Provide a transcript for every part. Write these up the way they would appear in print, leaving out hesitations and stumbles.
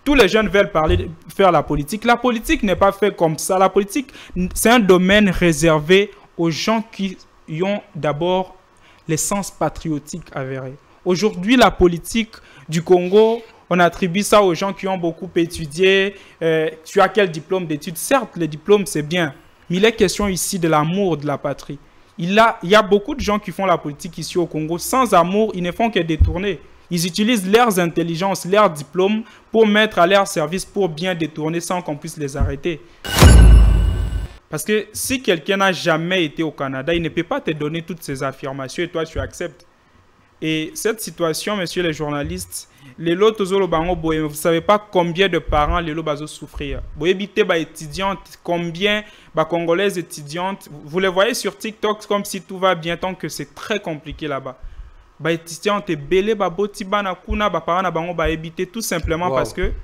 Tous les jeunes veulent faire la politique. La politique n'est pas faite comme ça. La politique, c'est un domaine réservé aux gens qui ont d'abord l'essence patriotique avérée. Aujourd'hui, la politique du Congo, on attribue ça aux gens qui ont beaucoup étudié. Tu as quel diplôme d'études? Certes, le diplôme, c'est bien. Mais il est question ici de l'amour de la patrie. Il y a beaucoup de gens qui font la politique ici au Congo. Sans amour, ils ne font que détourner. Ils utilisent leurs intelligences, leurs diplômes pour mettre à leur service pour bien détourner sans qu'on puisse les arrêter. Parce que si quelqu'un n'a jamais été au Canada, il ne peut pas te donner toutes ces affirmations et toi tu acceptes. Et cette situation, messieurs les journalistes, les lots vous ne savez pas combien de parents les lots souffrir. Vous évitez les étudiantes, combien de Congolaises étudiantes, vous les voyez sur TikTok comme si tout va bien, tant que c'est très compliqué là-bas. Les étudiantes belé baboti bana kuna ba parents na bango ba éviter tout simplement parce que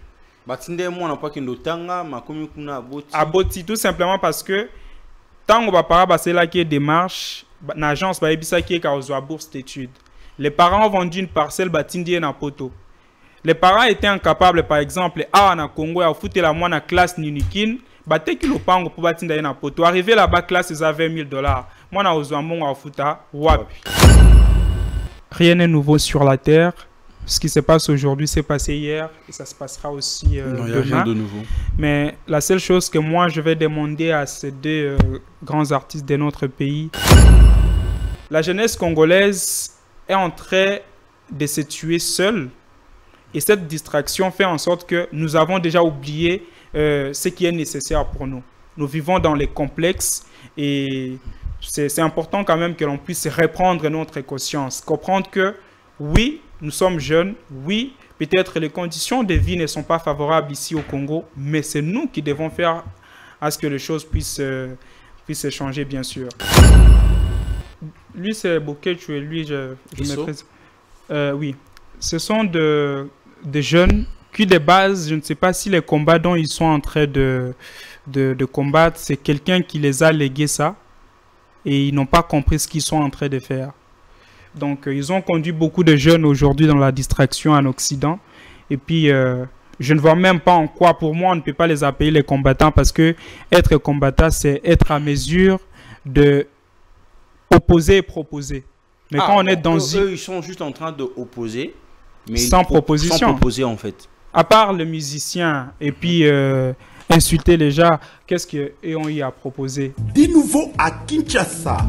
aboti tout simplement parce que tant ba parents ba c'est là qui démarche l'agence ba ebisa qui est ka bourse d'études. Les parents ont vendu une parcelle batindie na poto. Les parents étaient incapables par exemple na Congo à foutre la moine classe ninikin baté ki lo pango pour batinda na poto. Arrivé là-bas classe ils avaient $2000. Moi na ozwa mongo a futa wapi. Rien n'est nouveau sur la terre. Ce qui se passe aujourd'hui s'est passé hier et ça se passera aussi demain. Rien de nouveau. Mais la seule chose que moi je vais demander à ces deux grands artistes de notre pays, la jeunesse congolaise est en train de se tuer seule et cette distraction fait en sorte que nous avons déjà oublié ce qui est nécessaire pour nous. Nous vivons dans les complexes et c'est important quand même que l'on puisse reprendre notre conscience, comprendre que oui, nous sommes jeunes, oui, peut-être les conditions de vie ne sont pas favorables ici au Congo, mais c'est nous qui devons faire à ce que les choses puissent changer, bien sûr. Lui, c'est Bokechu et lui, je me présente. Oui, ce sont des jeunes qui, de base, je ne sais pas si les combats dont ils sont en train de combattre, c'est quelqu'un qui les a légués ça. Et ils n'ont pas compris ce qu'ils sont en train de faire. Donc, ils ont conduit beaucoup de jeunes aujourd'hui dans la distraction en Occident. Et puis, je ne vois même pas en quoi, pour moi, on ne peut pas les appeler les combattants parce que être combattant, c'est être à mesure de opposer et proposer. Mais quand on est dans eux, ils sont juste en train d'opposer, mais sans proposition. Sans proposer, en fait. À part le musicien et puis insulter les gens, qu'est-ce qu'ils ont eu à proposer? De nouveau à Kinshasa.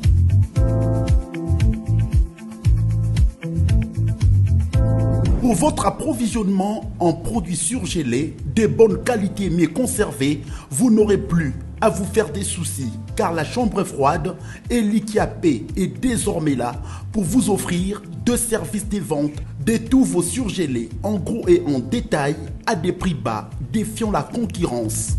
Pour votre approvisionnement en produits surgelés de bonne qualité mais conservés, vous n'aurez plus à vous faire des soucis car la chambre froide Elikiapé est désormais là pour vous offrir deux services de vente de tous vos surgelés en gros et en détail à des prix bas défiant la concurrence.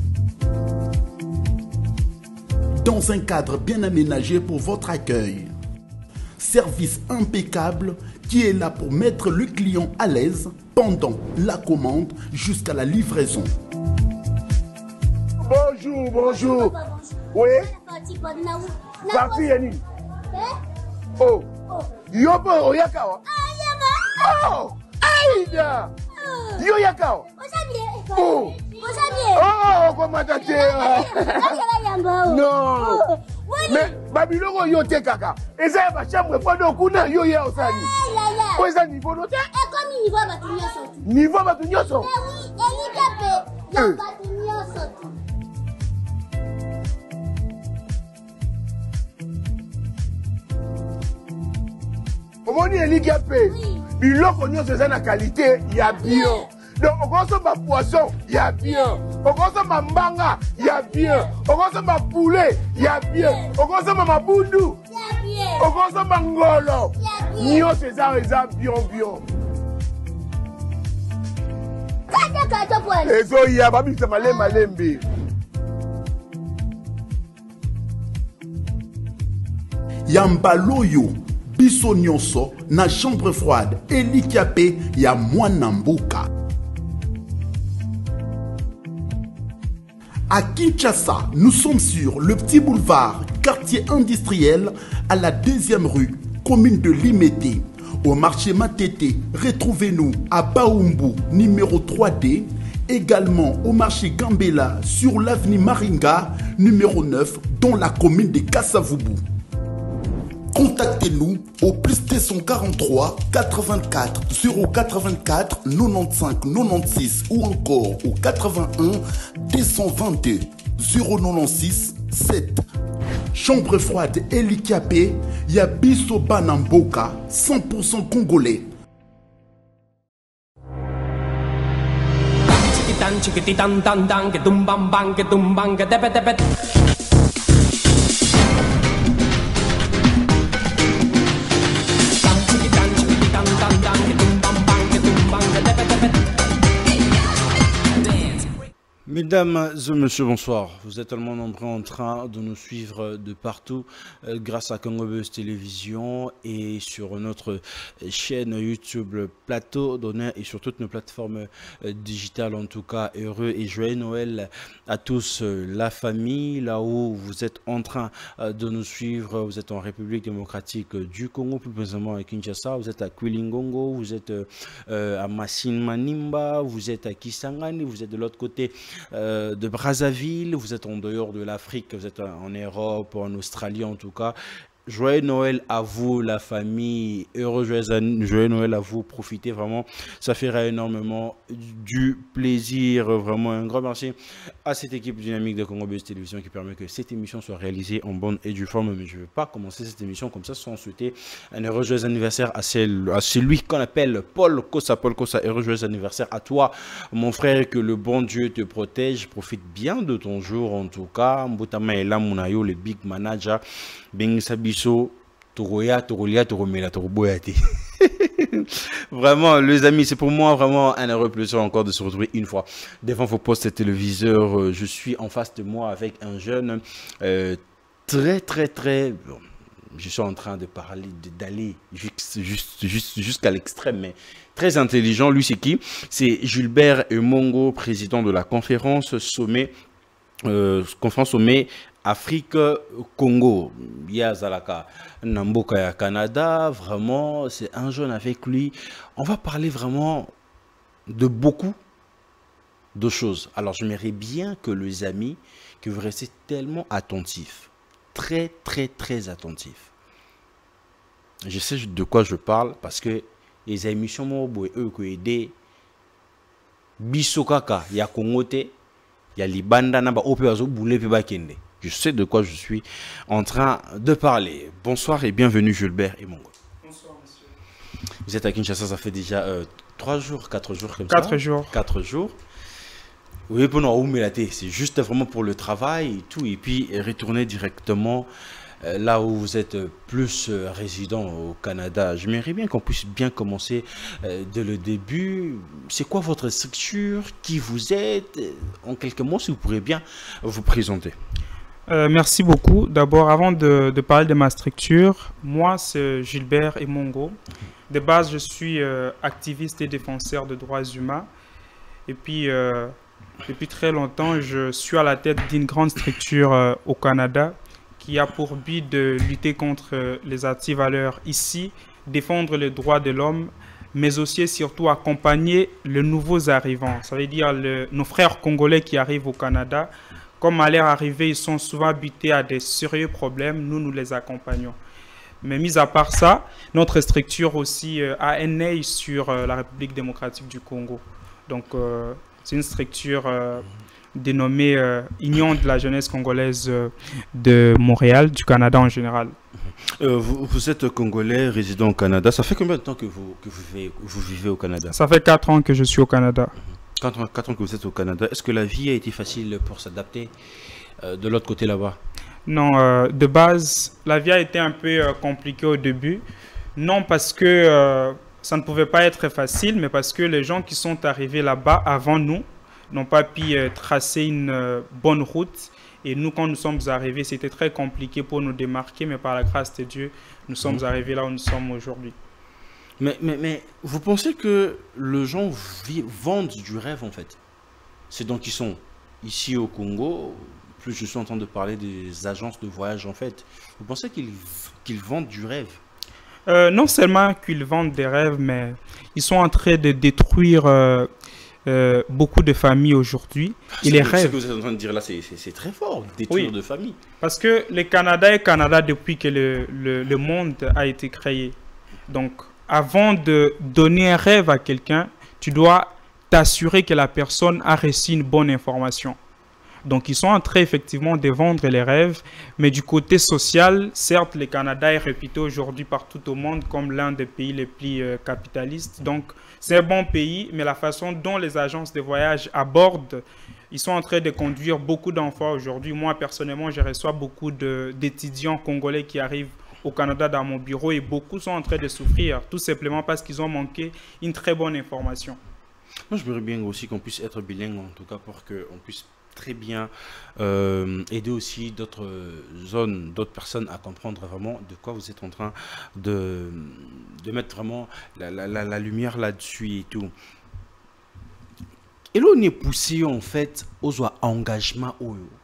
Dans un cadre bien aménagé pour votre accueil. Service impeccable qui est là pour mettre le client à l'aise pendant la commande jusqu'à la livraison. Bonjour, bonjour. Oui. Parti Yanni. Oh. Yobo oyakawa. Oh. Aïda. Yo yakao. Oh. Oh, comment t'as non. Mais Babylon yo te kaka. Et ça va chambre pendant kuna yo ya osani. Quoi ça niveau noté? Et comme niveau batunyoso. Niveau batunyoso. Oui, Elikiapé. Ya batunyoso. Omoni Elikiapé. Biloko nyonso eza na qualité ya bio. Donc, on consomme ma poisson, il y a bien. On consomme ma mbanga, il y a bien. On consomme ma poulet, il y a bien. On consomme ma boudou, il y a bien. On consomme ma ngolo, il y a bien. C'est ça, bien, bien. Et ça, il y a babi, c'est malembe. Yambaloyo, biso nyonso, na chambre froide, Elikiapé, ya mwana mboka. À Kinshasa, nous sommes sur le petit boulevard, quartier industriel, à la 2e rue, commune de Limete. Au marché Matete, retrouvez-nous à Baoumbu, numéro 3D, également au marché Gambela sur l'avenue Maringa, numéro 9, dans la commune de Kassavubu. Contactez-nous au plus 243 84 084 95 96 ou encore au 81 222 096 7. Chambre froide Elikiapé, Yabiso Banamboka, 100% congolais. Mesdames et messieurs, bonsoir. Vous êtes tellement nombreux en train de nous suivre de partout grâce à Congo Buzz Télévision et sur notre chaîne YouTube Plateau d'Honneur et sur toutes nos plateformes digitales. En tout cas, heureux et joyeux Noël à tous la famille. Là où vous êtes en train de nous suivre, vous êtes en République démocratique du Congo, plus précisément à Kinshasa, vous êtes à Kwilingongo, vous êtes à Massine Manimba, vous êtes à Kisangani, vous êtes de l'autre côté de Brazzaville, vous êtes en dehors de l'Afrique, vous êtes en Europe, en Australie en tout cas. Joyeux Noël à vous la famille, heureux joyeux Noël à vous, profitez vraiment, ça fera énormément du plaisir, vraiment un grand merci à cette équipe dynamique de Congo Buzz Télévision qui permet que cette émission soit réalisée en bonne et due forme. Mais je ne veux pas commencer cette émission comme ça sans souhaiter un heureux joyeux anniversaire à celui qu'on appelle Paul Kossa. Paul Kossa, heureux joyeux anniversaire à toi mon frère, que le bon Dieu te protège, profite bien de ton jour en tout cas. Mbutama Ela Munayo, le big manager, vraiment les amis, c'est pour moi vraiment un heureux plaisir encore de se retrouver une fois devant vos postes téléviseurs. Je suis en face de moi avec un jeune très je suis en train de parler d'aller jusqu'à l'extrême, mais très intelligent. Lui c'est qui? C'est Gilbert Emongo, président de la conférence sommet Afrique Congo, Yazalaka Namboka ya Canada. Vraiment, c'est un jeune. Avec lui, on va parler vraiment de beaucoup de choses. Alors, j'aimerais bien que les amis, que vous restez tellement attentifs, très attentifs. Je sais de quoi je parle parce que les émissions m'ont aidé. Bisokaka ya Kongote, ya Libanda naba opeazo boule pe bakende. Je sais de quoi je suis en train de parler. Bonsoir et bienvenue Gilbert Emongo. Bonsoir monsieur. Vous êtes à Kinshasa, ça fait déjà 3 jours, 4 jours comme 4 ça. jours. 4 jours. Oui, pour nous, c'est juste vraiment pour le travail et tout. Et puis retourner directement là où vous êtes plus résident au Canada. J'aimerais bien qu'on puisse bien commencer dès le début. C'est quoi votre structure? Qui vous êtes? En quelques mots, si vous pourrez bien vous présenter. Merci beaucoup. D'abord, avant de parler de ma structure, moi, c'est Gilbert Emongo. De base, je suis activiste et défenseur de droits humains. Et puis, depuis très longtemps, je suis à la tête d'une grande structure au Canada qui a pour but de lutter contre les antivaleurs ici, défendre les droits de l'homme, mais aussi et surtout accompagner les nouveaux arrivants. Ça veut dire nos frères congolais qui arrivent au Canada. Comme à leur arrivée, ils sont souvent habités à des sérieux problèmes, nous les accompagnons. Mais mis à part ça, notre structure aussi a un œil sur la République démocratique du Congo. Donc, c'est une structure dénommée Union de la jeunesse congolaise de Montréal, du Canada en général. Vous êtes congolais, résident au Canada. Ça fait combien de temps que vous vivez au Canada? Ça fait 4 ans que je suis au Canada. 4 ans que vous êtes au Canada, est-ce que la vie a été facile pour s'adapter de l'autre côté là-bas? Non, de base, la vie a été un peu compliquée au début. Non parce que ça ne pouvait pas être facile, mais parce que les gens qui sont arrivés là-bas avant nous n'ont pas pu tracer une bonne route. Et nous, quand nous sommes arrivés, c'était très compliqué pour nous démarquer, mais par la grâce de Dieu, nous sommes arrivés là où nous sommes aujourd'hui. Mais vous pensez que les gens vendent du rêve en fait? C'est donc ils sont ici au Congo, plus je suis en train de parler des agences de voyage en fait. Vous pensez qu'ils vendent du rêve? Non seulement qu'ils vendent des rêves, mais ils sont en train de détruire beaucoup de familles aujourd'hui. Et les rêves. Ce que vous êtes en train de dire là, c'est très fort, détruire de famille. Parce que le Canada est Canada depuis que le monde a été créé. Donc, avant de donner un rêve à quelqu'un, tu dois t'assurer que la personne a reçu une bonne information. Donc, ils sont en train effectivement de vendre les rêves, mais du côté social, certes, le Canada est réputé aujourd'hui partout au monde comme l'un des pays les plus capitalistes. Donc, c'est un bon pays, mais la façon dont les agences de voyage abordent, ils sont en train de conduire beaucoup d'enfants aujourd'hui. Moi, personnellement, je reçois beaucoup d'étudiants congolais qui arrivent au Canada dans mon bureau et beaucoup sont en train de souffrir, tout simplement parce qu'ils ont manqué une très bonne information. Moi, je voudrais bien aussi qu'on puisse être bilingue, en tout cas, pour qu'on puisse très bien aider aussi d'autres zones, d'autres personnes à comprendre vraiment de quoi vous êtes en train de mettre vraiment la lumière là-dessus et tout. Et là, on est poussé en fait aux engagements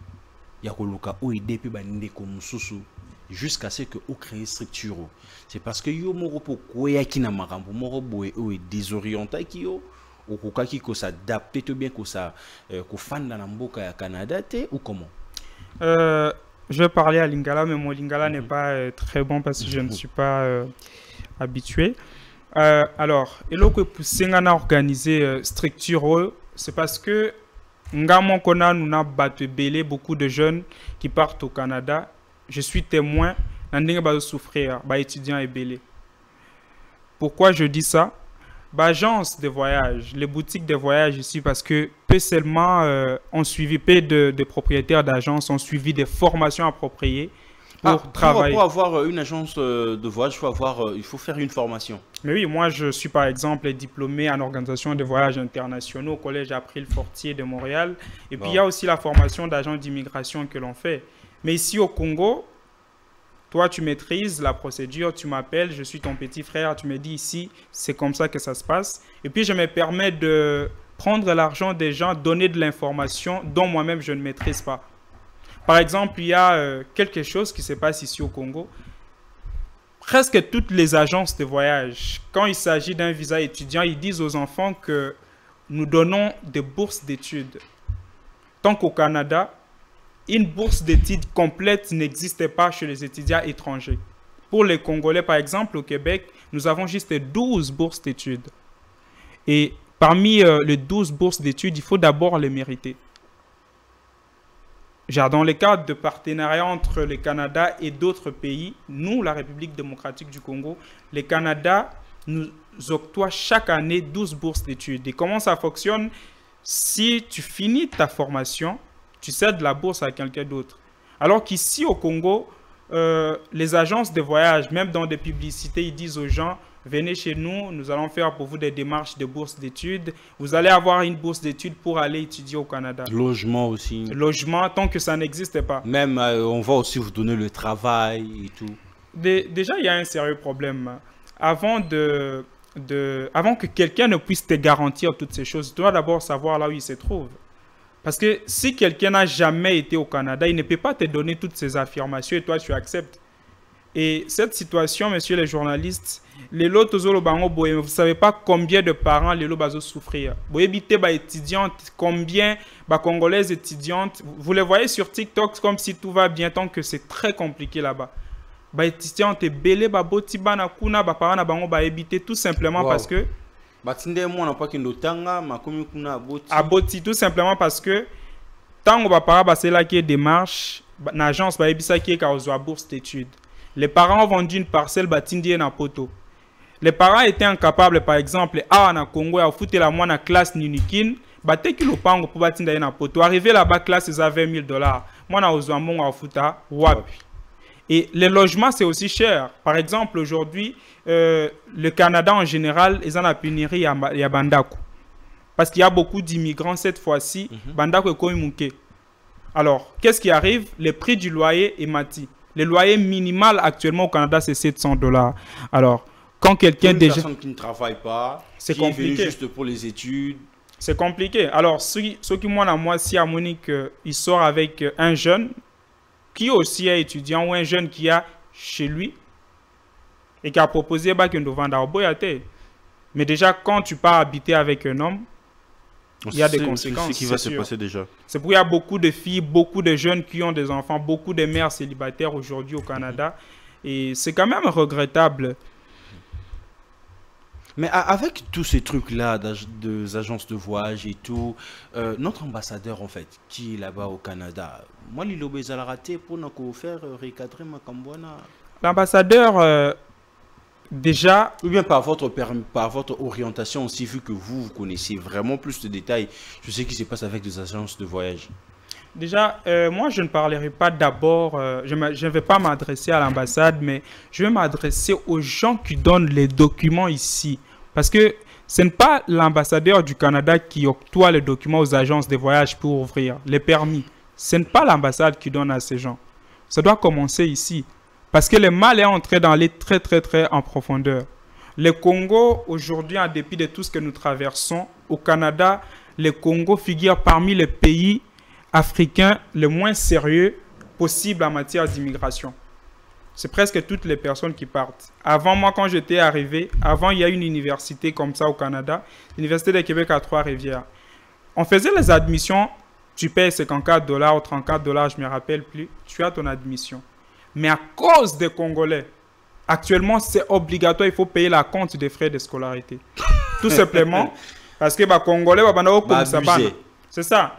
jusqu'à ce que vous créez structure. C'est parce que yo moko po koya kina marambo moko boye ou désorienté qui yo ou kokaki ko s'adapter tout bien ko ça ko fanda na mboka ya Canada ou comment? Je vais parler à Lingala, mais mon Lingala n'est pas très bon parce que je ne suis pas habitué. Alors, et là que poussengana organiser structure, c'est parce que ngamo kona nous na battu belé beaucoup de jeunes qui partent au Canada. Je suis témoin n'andinga ba souffrir, ba étudiants et belé. Pourquoi je dis ça? Agence de voyage, les boutiques de voyage ici, parce que peu seulement ont suivi, peu de propriétaires d'agences ont suivi des formations appropriées pour travailler. Pour avoir une agence de voyage, il faut faire une formation. Mais oui, moi je suis par exemple diplômé en organisation de voyages internationaux au collège April Fortier de Montréal. Et puis il y a aussi la formation d'agent d'immigration que l'on fait. Mais ici au Congo, toi, tu maîtrises la procédure, tu m'appelles, je suis ton petit frère, tu me dis ici, c'est comme ça que ça se passe. Et puis, je me permets de prendre l'argent des gens, donner de l'information dont moi-même, je ne maîtrise pas. Par exemple, il y a quelque chose qui se passe ici au Congo. Presque toutes les agences de voyage, quand il s'agit d'un visa étudiant, ils disent aux enfants que nous donnons des bourses d'études. Tant qu'au Canada, une bourse d'études complète n'existait pas chez les étudiants étrangers. Pour les Congolais, par exemple, au Québec, nous avons juste 12 bourses d'études. Et parmi les 12 bourses d'études, il faut d'abord les mériter. Genre, dans le cadre de partenariat entre le Canada et d'autres pays, nous, la République démocratique du Congo, le Canada nous octroie chaque année 12 bourses d'études. Et comment ça fonctionne? Si tu finis ta formation, tu cèdes la bourse à quelqu'un d'autre. Alors qu'ici au Congo, les agences de voyage, même dans des publicités, ils disent aux gens, venez chez nous, nous allons faire pour vous des démarches de bourse d'études. Vous allez avoir une bourse d'études pour aller étudier au Canada. Logement aussi. Logement, tant que ça n'existe pas. Même, on va aussi vous donner le travail et tout. Déjà, il y a un sérieux problème. Avant que quelqu'un ne puisse te garantir toutes ces choses, tu dois d'abord savoir là où il se trouve. Parce que si quelqu'un n'a jamais été au Canada, il ne peut pas te donner toutes ces affirmations et toi, tu acceptes. Et cette situation, messieurs les journalistes, les lots vous ne savez pas combien de parents les lots souffrir. Vous évitez les étudiantes, combien de Congolaises étudiantes, vous les voyez sur TikTok comme si tout va bien, tant que c'est très compliqué là-bas. Les étudiantes, belé, boti, bana, kuna, parents, éviter tout simplement parce que tout simplement parce que tant que parents c'est là qui est démarche, l'agence va ébissa qui est à bourse d'études. Les parents ont vendu une parcelle batindie na poto. Les parents étaient incapables, par exemple, à na Congo à foutre la moine classe ninikin, batte ki lopango pour batindie na poto. Arrivé là-bas classe ils avaient $2000. Moi na ozwamon à fouta wapi. Et les logements, c'est aussi cher. Par exemple, aujourd'hui, le Canada en général, ils ont la pénurie à Bandako. Parce qu'il y a beaucoup d'immigrants cette fois-ci. Bandako est comme Alors, qu'est-ce qui arrive? Le prix du loyer est mati. Le loyer minimal actuellement au Canada, c'est $700. Alors, quand quelqu'un déjà... Une personne qui ne travaille pas, c'est qui compliqué. Est venu juste pour les études. C'est compliqué. Alors, ceux qui moi, si à Monique, il sort avec un jeune, qui aussi est étudiant ou un jeune qui a chez lui et qui a proposé que nous vendons à Boyate. Mais déjà, quand tu pars habiter avec un homme, Il y a des conséquences. Ce qui va se passer déjà. C'est pourquoi il y a beaucoup de filles, beaucoup de jeunes qui ont des enfants, beaucoup de mères célibataires aujourd'hui au Canada. Et c'est quand même regrettable. Mais avec tous ces trucs-là, des agences de voyage et tout, notre ambassadeur, en fait, qui est là-bas au Canada, moi, il a raté pour nous faire recadrer ma cambouana. L'ambassadeur, déjà... Ou bien par votre orientation aussi, vu que vous connaissez vraiment plus de détails, je sais ce qui se passe avec les agences de voyage. Déjà, moi, je ne parlerai pas d'abord, je ne vais pas m'adresser à l'ambassade, mais je vais m'adresser aux gens qui donnent les documents ici. Parce que ce n'est pas l'ambassadeur du Canada qui octroie les documents aux agences de voyage pour ouvrir les permis. Ce n'est pas l'ambassade qui donne à ces gens. Ça doit commencer ici. Parce que le mal est entré dans les très en profondeur. Le Congo, aujourd'hui, en dépit de tout ce que nous traversons, au Canada, le Congo figure parmi les pays africains les moins sérieux possibles en matière d'immigration. C'est presque toutes les personnes qui partent. Avant, moi, quand j'étais arrivé, avant, il y a une université comme ça au Canada, l'Université de Québec à Trois-Rivières. On faisait les admissions, tu payes 54 $ ou 34 $, je ne me rappelle plus, tu as ton admission. Mais à cause des Congolais, actuellement, c'est obligatoire, il faut payer la compte des frais de scolarité. Tout simplement, parce que les Congolais, c'est ça,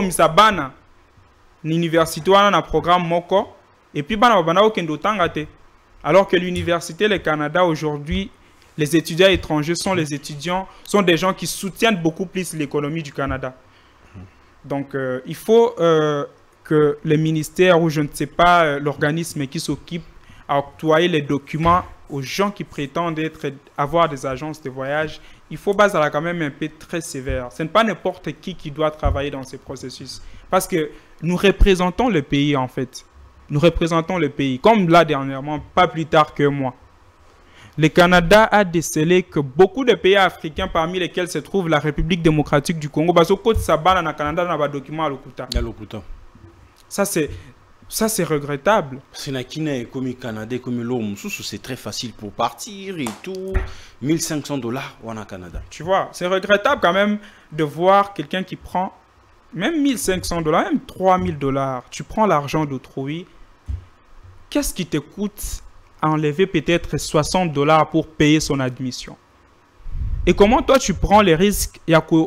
l'université a un programme Moko, et puis alors que l'université, le Canada aujourd'hui, les étudiants étrangers sont des gens qui soutiennent beaucoup plus l'économie du Canada. Donc il faut que le ministère ou je ne sais pas l'organisme qui s'occupe à octroyer les documents aux gens qui prétendent avoir des agences de voyage, il faut baser quand même un peu très sévère. Ce n'est pas n'importe qui doit travailler dans ces processus. Parce que nous représentons le pays en fait. Nous représentons le pays. Comme là dernièrement, pas plus tard que moi. Le Canada a décelé que beaucoup de pays africains, parmi lesquels se trouve la République démocratique du Congo, parce que côté Sabana na Canada n'a pas de document à l'Okuta. Ça c'est regrettable. C'est comme Canada, comme l'homme, c'est très facile pour partir et tout. 1500 $ au Canada. Tu vois, c'est regrettable quand même de voir quelqu'un qui prend même 1500 $, même 3000 $. Tu prends l'argent d'autrui. Qu'est-ce qui te coûte à enlever peut-être 60 $ pour payer son admission? Et comment toi tu prends les risques?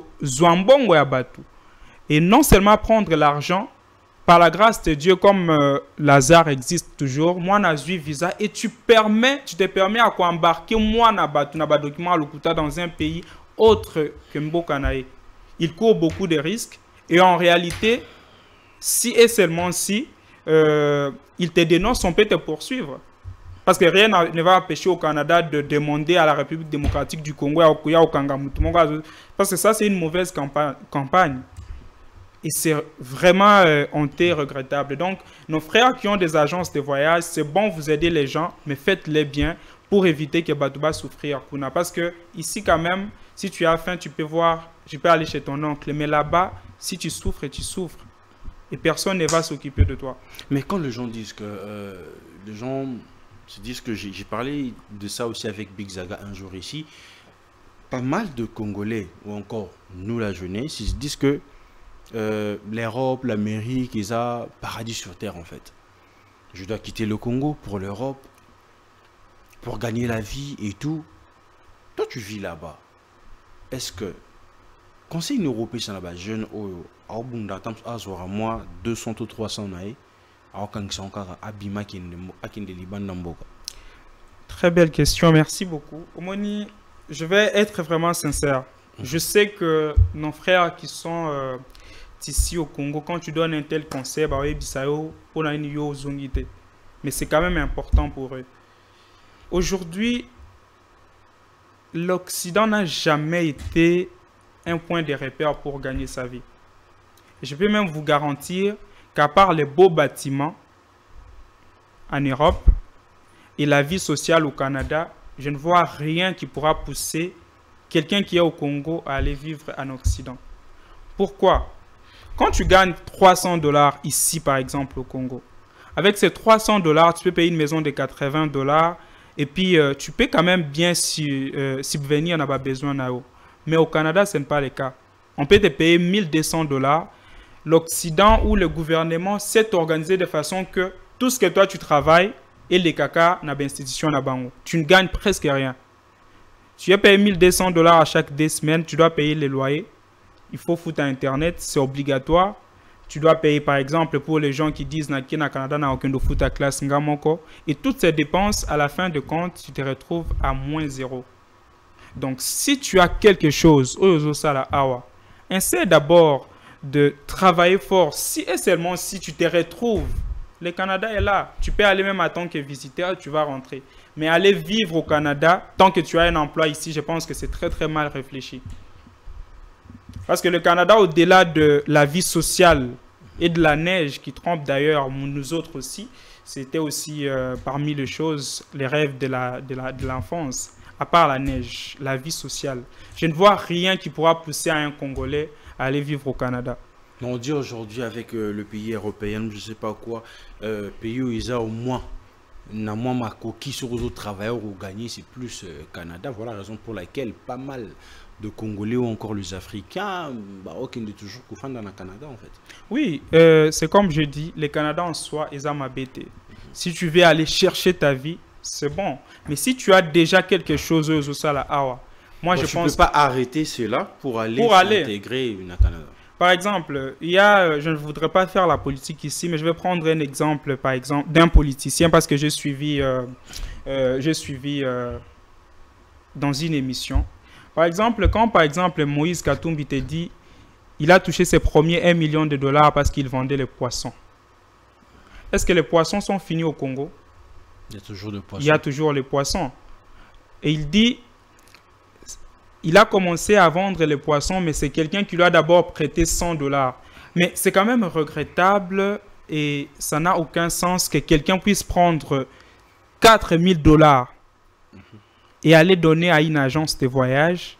Et non seulement prendre l'argent, par la grâce de Dieu, comme Lazare existe toujours, moi j'ai visa et tu te permets à quoi embarquer moi na document à l'Okuta dans un pays autre que Mbokanae. Il court beaucoup de risques et en réalité, si et seulement si il te dénonce, on peut te poursuivre. Parce que rien ne va empêcher au Canada de demander à la République démocratique du Congo, au Kangamutu, parce que ça c'est une mauvaise campagne. Et c'est vraiment honteux, regrettable. Donc, nos frères qui ont des agences de voyage, c'est bon vous aider les gens, mais faites-les bien pour éviter que Batouba souffrir. Parce que ici, quand même, si tu as faim, tu peux aller chez ton oncle. Mais là-bas, si tu souffres, tu souffres. Et personne ne va s'occuper de toi. Mais quand les gens disent que... les gens se disent que j'ai parlé de ça aussi avec Big Zaga un jour ici. Pas mal de Congolais, ou encore nous, la jeunesse, ils se disent que l'Europe, l'Amérique, ils ont paradis sur terre en fait. Je dois quitter le Congo pour l'Europe, pour gagner la vie et tout. Toi, tu vis là-bas. Est-ce que, quand c'est une Européenne là-bas, jeune, à moi, 200 ou 300 naïs, très belle question, merci beaucoup. Omoni, je vais être vraiment sincère. Je sais que nos frères qui sont ici au Congo, quand tu donnes un tel conseil, mais c'est quand même important pour eux. Aujourd'hui, l'Occident n'a jamais été un point de repère pour gagner sa vie. Je peux même vous garantir qu'à part les beaux bâtiments en Europe et la vie sociale au Canada, je ne vois rien qui pourra pousser quelqu'un qui est au Congo à aller vivre en Occident. Pourquoi? Quand tu gagnes 300 $ ici, par exemple, au Congo, avec ces 300 $, tu peux payer une maison de 80 $ et puis tu peux quand même bien subvenir, on n'a pas besoin d'eux. Mais au Canada, ce n'est pas le cas. On peut te payer 1200 $. L'Occident ou le gouvernement s'est organisé de façon que tout ce que toi tu travailles et les caca n'a d'institution na bango. Tu ne gagnes presque rien. Tu es payé 1200 $ à chaque 2 semaines, tu dois payer les loyers. Il faut foutre à Internet, c'est obligatoire. Tu dois payer par exemple pour les gens qui disent na Canada n'a aucun de foot à classe ngamoko. Et toutes ces dépenses, à la fin de compte, tu te retrouves à moins 0. Donc si tu as quelque chose, essaie d'abord de travailler fort. Si et seulement si tu te retrouves, le Canada est là. Tu peux aller même en tant que visiteur, tu vas rentrer. Mais aller vivre au Canada, tant que tu as un emploi ici, je pense que c'est très très mal réfléchi. Parce que le Canada, au-delà de la vie sociale et de la neige qui trompe d'ailleurs nous autres aussi, c'était aussi parmi les choses, les rêves de l'enfance. À part la neige, la vie sociale. Je ne vois rien qui pourra pousser à un Congolais à aller vivre au Canada. On dit aujourd'hui avec le pays européen, je ne sais pas quoi, pays où ils ont au moins ma coquille sur les autres travailleurs ou gagner, c'est plus Canada. Voilà la raison pour laquelle pas mal de Congolais ou encore les Africains, aucun de toujours qu'on dans le Canada en fait. Oui, c'est comme je dis, le Canada en soi, ils ont m'habité. Si tu veux aller chercher ta vie, c'est bon. Mais si tu as déjà quelque chose au Sala Awa, moi je pense. Tu ne peux pas arrêter cela pour aller intégrer une Canada. Par exemple, je ne voudrais pas faire la politique ici, mais je vais prendre un exemple, par exemple, d'un politicien parce que j'ai suivi dans une émission. Par exemple, quand par exemple Moïse Katumbi te dit, il a touché ses premiers 1 million de $ parce qu'il vendait les poissons. Est-ce que les poissons sont finis au Congo? Il y a toujours des poissons. Il y a toujours les poissons. Et il dit, il a commencé à vendre les poissons, mais c'est quelqu'un qui lui a d'abord prêté 100 $. Mais c'est quand même regrettable et ça n'a aucun sens que quelqu'un puisse prendre 4 000 $ et aller donner à une agence de voyage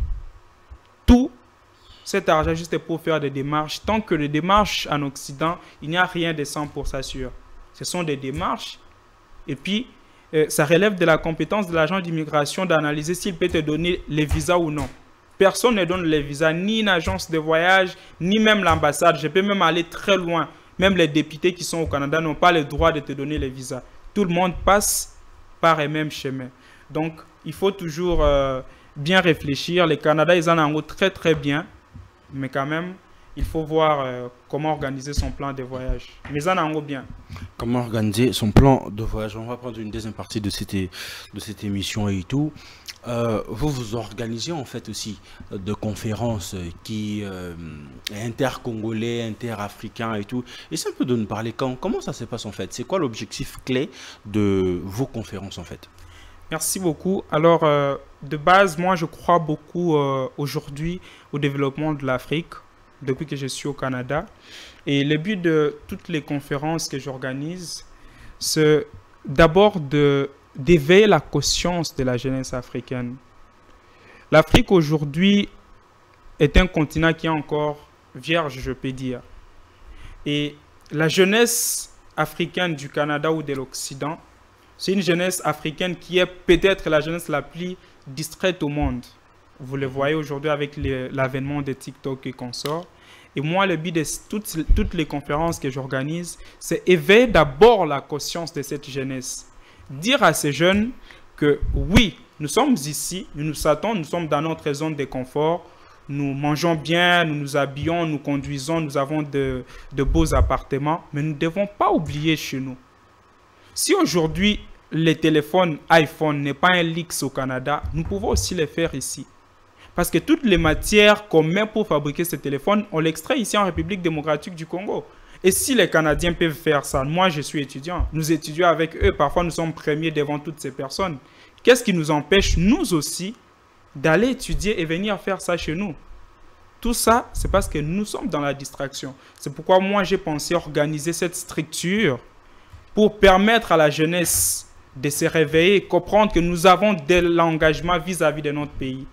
tout cet argent juste pour faire des démarches. Tant que les démarches en Occident, il n'y a rien de 100% sûr. Ce sont des démarches. Et puis, ça relève de la compétence de l'agent d'immigration d'analyser s'il peut te donner les visas ou non. Personne ne donne les visas, ni une agence de voyage, ni même l'ambassade. Je peux même aller très loin. Même les députés qui sont au Canada n'ont pas le droit de te donner les visas. Tout le monde passe par un même chemin. Donc, il faut toujours bien réfléchir. Les Canada, ils en ont très très bien. Mais quand même, il faut voir comment organiser son plan de voyage. Mais ça en haut bien. Comment organiser son plan de voyage? On va prendre une deuxième partie de cette émission et tout. Vous vous organisez en fait aussi de conférences qui inter-congolais, inter-africains et tout. Et c'est un peu de nous parler comment ça se passe en fait? C'est quoi l'objectif clé de vos conférences en fait? Merci beaucoup. Alors, de base, moi je crois beaucoup aujourd'hui au développement de l'Afrique, depuis que je suis au Canada. Et le but de toutes les conférences que j'organise, c'est d'abord d'éveiller la conscience de la jeunesse africaine. L'Afrique aujourd'hui est un continent qui est encore vierge, je peux dire. Et la jeunesse africaine du Canada ou de l'Occident, c'est une jeunesse africaine qui est peut-être la jeunesse la plus distraite au monde. Vous le voyez aujourd'hui avec l'avènement de TikTok et consorts. Et moi, le but de toutes les conférences que j'organise, c'est éveiller d'abord la conscience de cette jeunesse. Dire à ces jeunes que oui, nous sommes ici, nous nous sentons, nous sommes dans notre zone de confort, nous mangeons bien, nous nous habillons, nous conduisons, nous avons de beaux appartements, mais nous ne devons pas oublier chez nous. Si aujourd'hui, le téléphone iPhone n'est pas un luxe au Canada, nous pouvons aussi le faire ici. Parce que toutes les matières qu'on met pour fabriquer ce téléphone, on l'extrait ici en République démocratique du Congo. Et si les Canadiens peuvent faire ça, moi je suis étudiant, nous étudions avec eux, parfois nous sommes premiers devant toutes ces personnes. Qu'est-ce qui nous empêche, nous aussi, d'aller étudier et venir faire ça chez nous? Tout ça, c'est parce que nous sommes dans la distraction. C'est pourquoi moi j'ai pensé organiser cette structure pour permettre à la jeunesse de se réveiller, comprendre que nous avons de l'engagement vis-à-vis de notre pays.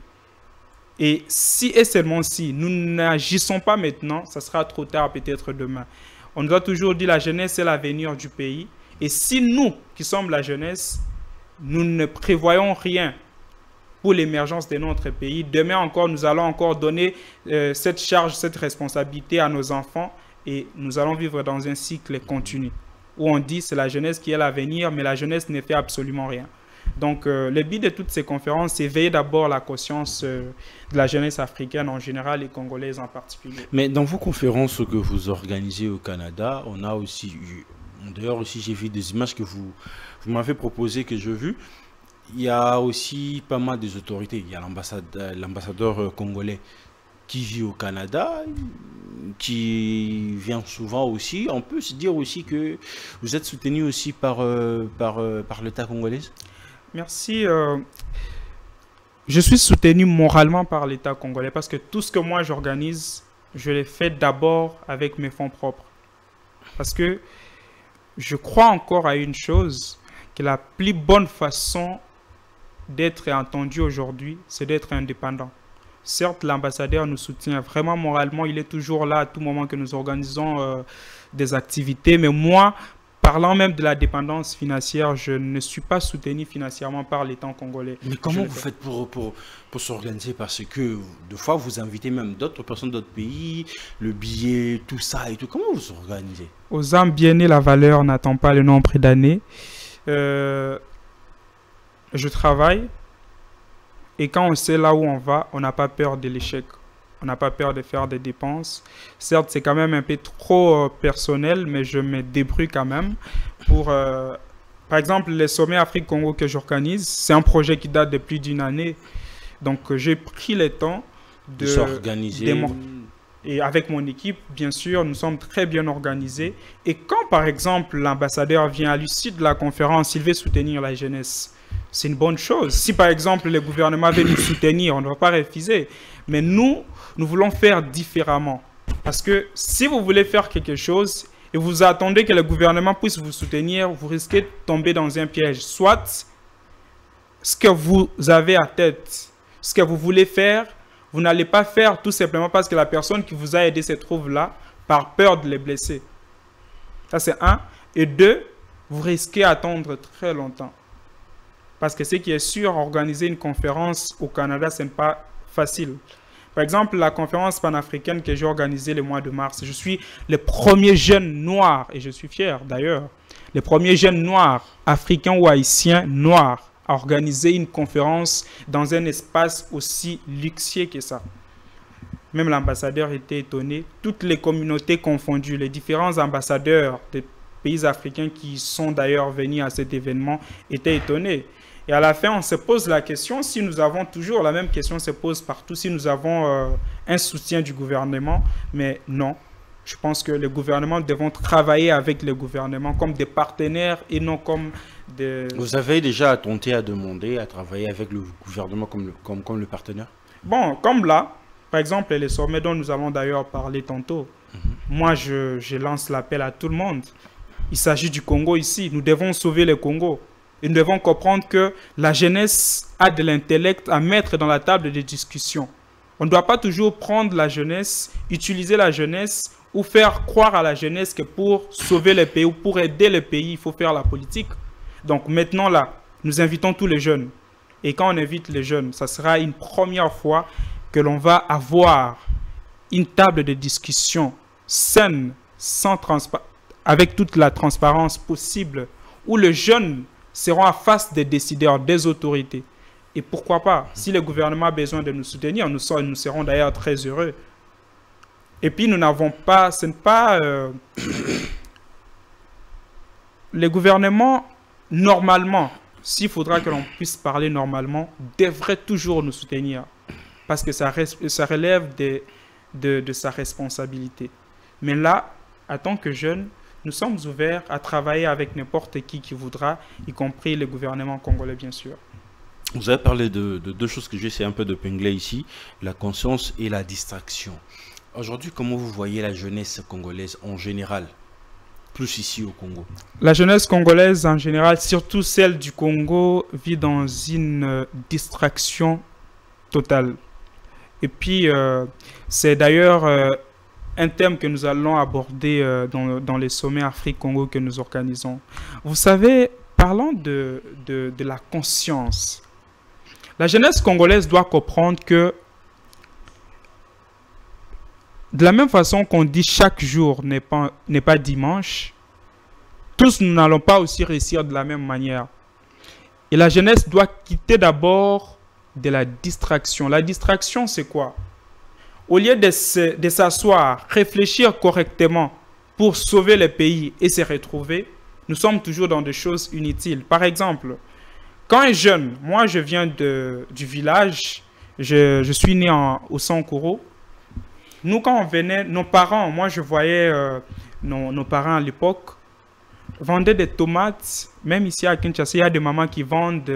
Et si et seulement si nous n'agissons pas maintenant, ça sera trop tard peut-être demain. On doit toujours dire la jeunesse est l'avenir du pays. Et si nous, qui sommes la jeunesse, nous ne prévoyons rien pour l'émergence de notre pays. Demain encore, nous allons encore donner cette charge, cette responsabilité à nos enfants et nous allons vivre dans un cycle continu où on dit c'est la jeunesse qui est l'avenir, mais la jeunesse ne fait absolument rien. Donc, le but de toutes ces conférences, c'est veiller d'abord la conscience de la jeunesse africaine en général et congolaise en particulier. Mais dans vos conférences que vous organisez au Canada, on a aussi eu, d'ailleurs aussi j'ai vu des images que vous m'avez proposées que j'ai vues. Il y a aussi pas mal des autorités. Il y a l'ambassadeur congolais qui vit au Canada, qui vient souvent aussi. On peut se dire aussi que vous êtes soutenu aussi par l'État congolais. Merci. Je suis soutenu moralement par l'État congolais parce que tout ce que moi j'organise, je l'ai fait d'abord avec mes fonds propres. Parce que je crois encore à une chose, que la plus bonne façon d'être entendu aujourd'hui, c'est d'être indépendant. Certes, l'ambassadeur nous soutient vraiment moralement, il est toujours là à tout moment que nous organisons des activités, mais moi, parlant même de la dépendance financière, je ne suis pas soutenu financièrement par l'État congolais. Mais comment vous faites pour s'organiser? Parce que des fois, vous invitez même d'autres personnes d'autres pays, le billet, tout ça et tout. Comment vous organisez? Aux âmes bien nées, la valeur n'attend pas le nombre d'années. Je travaille et quand on sait là où on va, on n'a pas peur de l'échec. On n'a pas peur de faire des dépenses. Certes, c'est quand même un peu trop personnel, mais je me débrouille quand même pour... par exemple, les sommets Afrique-Congo que j'organise, c'est un projet qui date de plus d'une année. Donc, j'ai pris le temps de s'organiser. Et avec mon équipe, bien sûr, nous sommes très bien organisés. Et quand, par exemple, l'ambassadeur vient à l'issue de la conférence, il veut soutenir la jeunesse. C'est une bonne chose. Si, par exemple, le gouvernement veut nous soutenir, on ne va pas refuser. Mais nous voulons faire différemment. Parce que si vous voulez faire quelque chose et vous attendez que le gouvernement puisse vous soutenir, vous risquez de tomber dans un piège. Soit ce que vous avez à tête, ce que vous voulez faire, vous n'allez pas faire tout simplement parce que la personne qui vous a aidé se trouve là par peur de les blesser. Ça, c'est un. Et deux, vous risquez d'attendre très longtemps. Parce que ce qui est sûr, organiser une conférence au Canada, ce n'est pas facile. Par exemple, la conférence panafricaine que j'ai organisée le mois de mars, je suis le premier jeune noir, et je suis fier d'ailleurs, le premier jeune noir, africain ou haïtien noir, à organiser une conférence dans un espace aussi luxueux que ça. Même l'ambassadeur était étonné, toutes les communautés confondues, les différents ambassadeurs des pays africains qui sont d'ailleurs venus à cet événement étaient étonnés. Et à la fin, on se pose la question, si nous avons toujours, la même question se pose partout, si nous avons un soutien du gouvernement, mais non. Je pense que les gouvernements devront travailler avec les gouvernements comme des partenaires et non comme des... Vous avez déjà tenté à demander à travailler avec le gouvernement comme le partenaire? Bon, comme là, par exemple, les sommets dont nous allons d'ailleurs parler tantôt, moi je lance l'appel à tout le monde. Il s'agit du Congo ici, nous devons sauver le Congo. Et nous devons comprendre que la jeunesse a de l'intellect à mettre dans la table de discussion. On ne doit pas toujours prendre la jeunesse, utiliser la jeunesse ou faire croire à la jeunesse que pour sauver le pays ou pour aider le pays, il faut faire la politique. Donc maintenant là, nous invitons tous les jeunes. Et quand on invite les jeunes, ça sera une première fois que l'on va avoir une table de discussion saine, avec toute la transparence possible, où les jeunes seront en face des décideurs, des autorités. Et pourquoi pas, si le gouvernement a besoin de nous soutenir, nous serons d'ailleurs très heureux. Et puis nous n'avons pas, ce n'est pas... les gouvernements, normalement, s'il faudra que l'on puisse parler normalement, devraient toujours nous soutenir. Parce que ça relève de sa responsabilité. Mais là, en tant que jeunes, nous sommes ouverts à travailler avec n'importe qui voudra, y compris le gouvernement congolais, bien sûr. Vous avez parlé de deux choses que j'essaie un peu de pingler ici, la conscience et la distraction. Aujourd'hui, comment vous voyez la jeunesse congolaise en général, plus ici au Congo? La jeunesse congolaise en général, surtout celle du Congo, vit dans une distraction totale. Et puis, c'est d'ailleurs... un thème que nous allons aborder dans les sommets Afrique-Congo que nous organisons. Vous savez, parlant de la conscience, La jeunesse congolaise doit comprendre que de la même façon qu'on dit chaque jour n'est pas dimanche, tous nous n'allons pas aussi réussir de la même manière. Et la jeunesse doit quitter d'abord de la distraction. La distraction, c'est quoi? Au lieu de s'asseoir, réfléchir correctement pour sauver le pays et se retrouver, nous sommes toujours dans des choses inutiles. Par exemple, quand un jeune, moi je viens du village, je suis né au Sankoro. Nous, quand on venait, nos parents, moi je voyais nos parents à l'époque, vendaient des tomates. Même ici à Kinshasa, il y a des mamans qui vendent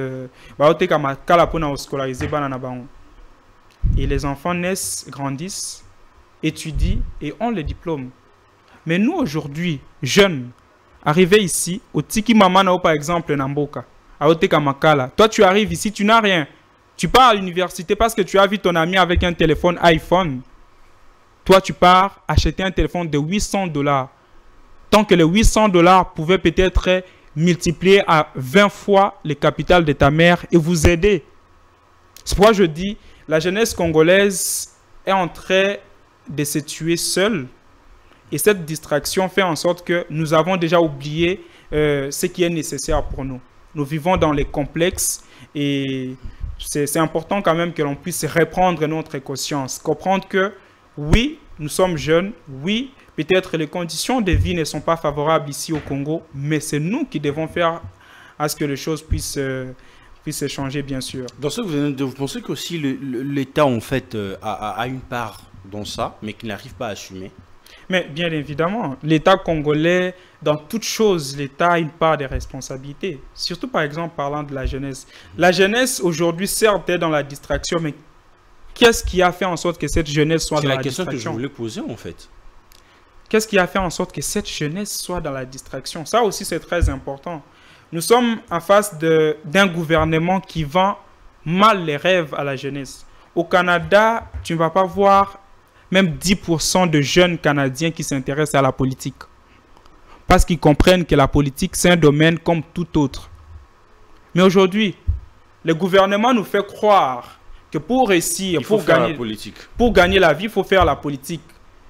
et les enfants naissent, grandissent, étudient et ont le diplôme. Mais nous aujourd'hui, jeunes, arrivés ici, au Tiki Mamana par exemple, Namboka, à Oteka Makala, toi tu arrives ici, tu n'as rien. Tu pars à l'université parce que tu as vu ton ami avec un téléphone iPhone. Toi tu pars acheter un téléphone de $800. Tant que les $800 pouvaient peut-être multiplier à 20 fois le capital de ta mère et vous aider. C'est pourquoi je dis, la jeunesse congolaise est en train de se tuer seule. Et cette distraction fait en sorte que nous avons déjà oublié ce qui est nécessaire pour nous. Nous vivons dans les complexes et c'est important quand même que l'on puisse reprendre notre conscience. Comprendre que oui, nous sommes jeunes, oui, peut-être les conditions de vie ne sont pas favorables ici au Congo, mais c'est nous qui devons faire à ce que les choses puissent changer, bien sûr. Dans ce que vous venez de dire, vous pensez qu'aussi l'État, en fait, a une part dans ça, mais qu'il n'arrive pas à assumer? Mais bien évidemment, l'État congolais, dans toute chose, l'État a une part de responsabilité. Surtout, par exemple, parlant de la jeunesse. La jeunesse, aujourd'hui, certes, est dans la distraction, mais qu'est-ce qui a fait en sorte que cette jeunesse soit dans la distraction? C'est la question que je voulais poser, en fait. Qu'est-ce qui a fait en sorte que cette jeunesse soit dans la distraction? Ça aussi, c'est très important. Nous sommes en face d'un gouvernement qui vend mal les rêves à la jeunesse. Au Canada, tu ne vas pas voir même 10% de jeunes Canadiens qui s'intéressent à la politique. Parce qu'ils comprennent que la politique, c'est un domaine comme tout autre. Mais aujourd'hui, le gouvernement nous fait croire que pour réussir, pour gagner la vie, il faut faire la politique.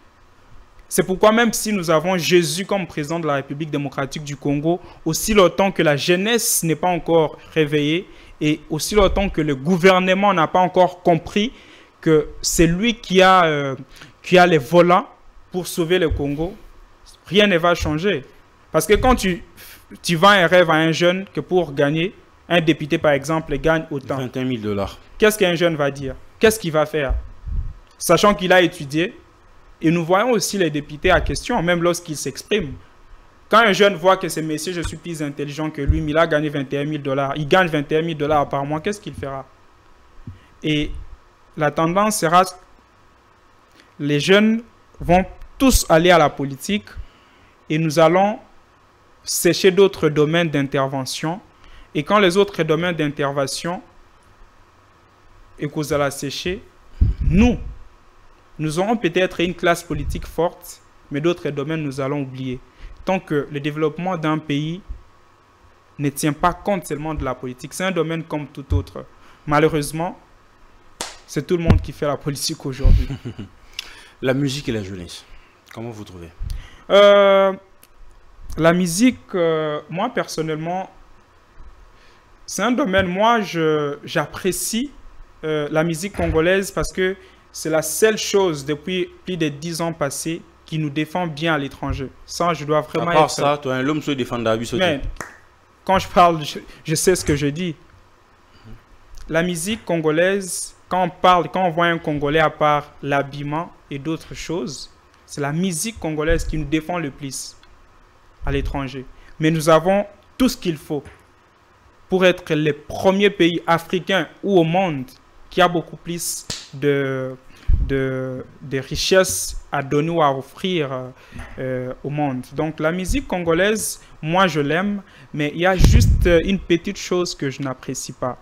C'est pourquoi même si nous avons Jésus comme président de la République démocratique du Congo, aussi longtemps que la jeunesse n'est pas encore réveillée et aussi longtemps que le gouvernement n'a pas encore compris que c'est lui qui a les volants pour sauver le Congo, rien ne va changer. Parce que quand tu vends un rêve à un jeune que pour gagner, un député par exemple gagne autant. 21 000 $. Qu'est-ce qu'un jeune va dire? Qu'est-ce qu'il va faire? Sachant qu'il a étudié, et nous voyons aussi les députés à question, même lorsqu'ils s'expriment. Quand un jeune voit que ce monsieur, je suis plus intelligent que lui, mais il a gagné 21 000 $, il gagne 21 000 $ par mois, qu'est-ce qu'il fera? Et la tendance sera, les jeunes vont tous aller à la politique et nous allons sécher d'autres domaines d'intervention. Et quand les autres domaines d'intervention et qu'on va la sécher, nous aurons peut-être une classe politique forte, mais d'autres domaines nous allons oublier. Tant que le développement d'un pays ne tient pas compte seulement de la politique, c'est un domaine comme tout autre. Malheureusement, c'est tout le monde qui fait la politique aujourd'hui. La musique et la jeunesse, comment vous trouvez? La musique, moi personnellement, c'est un domaine, moi j'apprécie la musique congolaise parce que c'est la seule chose depuis plus de 10 ans passés qui nous défend bien à l'étranger. Ça, je dois vraiment à part ça, toi, un homme se défend d'habitude. Mais quand je parle, je sais ce que je dis. La musique congolaise, quand on voit un Congolais à part l'habillement et d'autres choses, c'est la musique congolaise qui nous défend le plus à l'étranger. Mais nous avons tout ce qu'il faut pour être le premier pays africain ou au monde qui a beaucoup plus de richesses à donner ou à offrir au monde. Donc la musique congolaise, moi je l'aime, mais il y a juste une petite chose que je n'apprécie pas.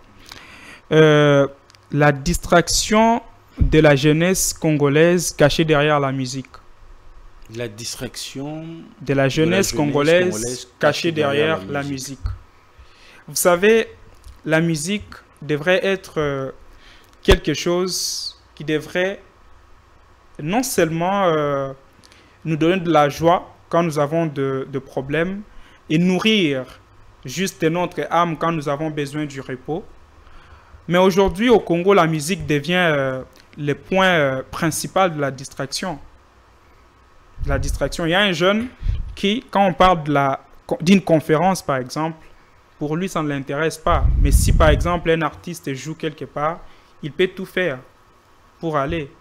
La distraction de la jeunesse congolaise cachée derrière la musique. La distraction de la jeunesse congolaise cachée derrière la musique. Vous savez, la musique, devrait être quelque chose qui devrait non seulement nous donner de la joie quand nous avons de problèmes et nourrir juste notre âme quand nous avons besoin du repos. Mais aujourd'hui, au Congo, la musique devient le point principal de la distraction. Il y a un jeune qui, quand on parle d'une conférence, par exemple, pour lui, ça ne l'intéresse pas. Mais si, par exemple, un artiste joue quelque part, il peut tout faire pour aller.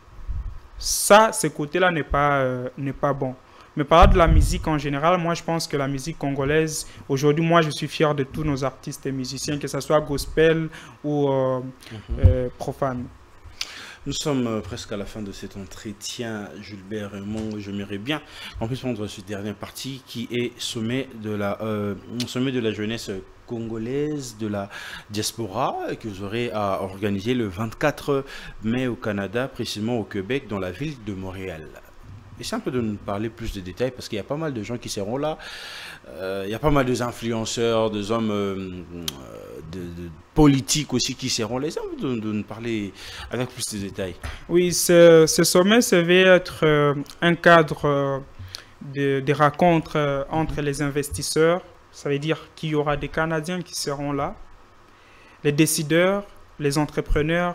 Ça, ce côté-là n'est pas bon. Mais parler de la musique en général, moi, je pense que la musique congolaise, aujourd'hui, moi, je suis fier de tous nos artistes et musiciens, que ce soit gospel ou profane. Nous sommes presque à la fin de cet entretien, Gilbert Raymond. J'aimerais bien qu'on puisse prendre cette dernière partie qui est sommet de la jeunesse congolaise, de la diaspora, que vous aurez à organiser le 24 mai au Canada, précisément au Québec, dans la ville de Montréal. Essaye un peu de nous parler plus de détails parce qu'il y a pas mal de gens qui seront là. Il y a pas mal d'influenceurs, des hommes de politiques aussi qui seront là. Essaye un peu de nous parler avec plus de détails. Oui, ce sommet se veut être un cadre de rencontres entre les investisseurs. Ça veut dire qu'il y aura des Canadiens qui seront là, les décideurs, les entrepreneurs,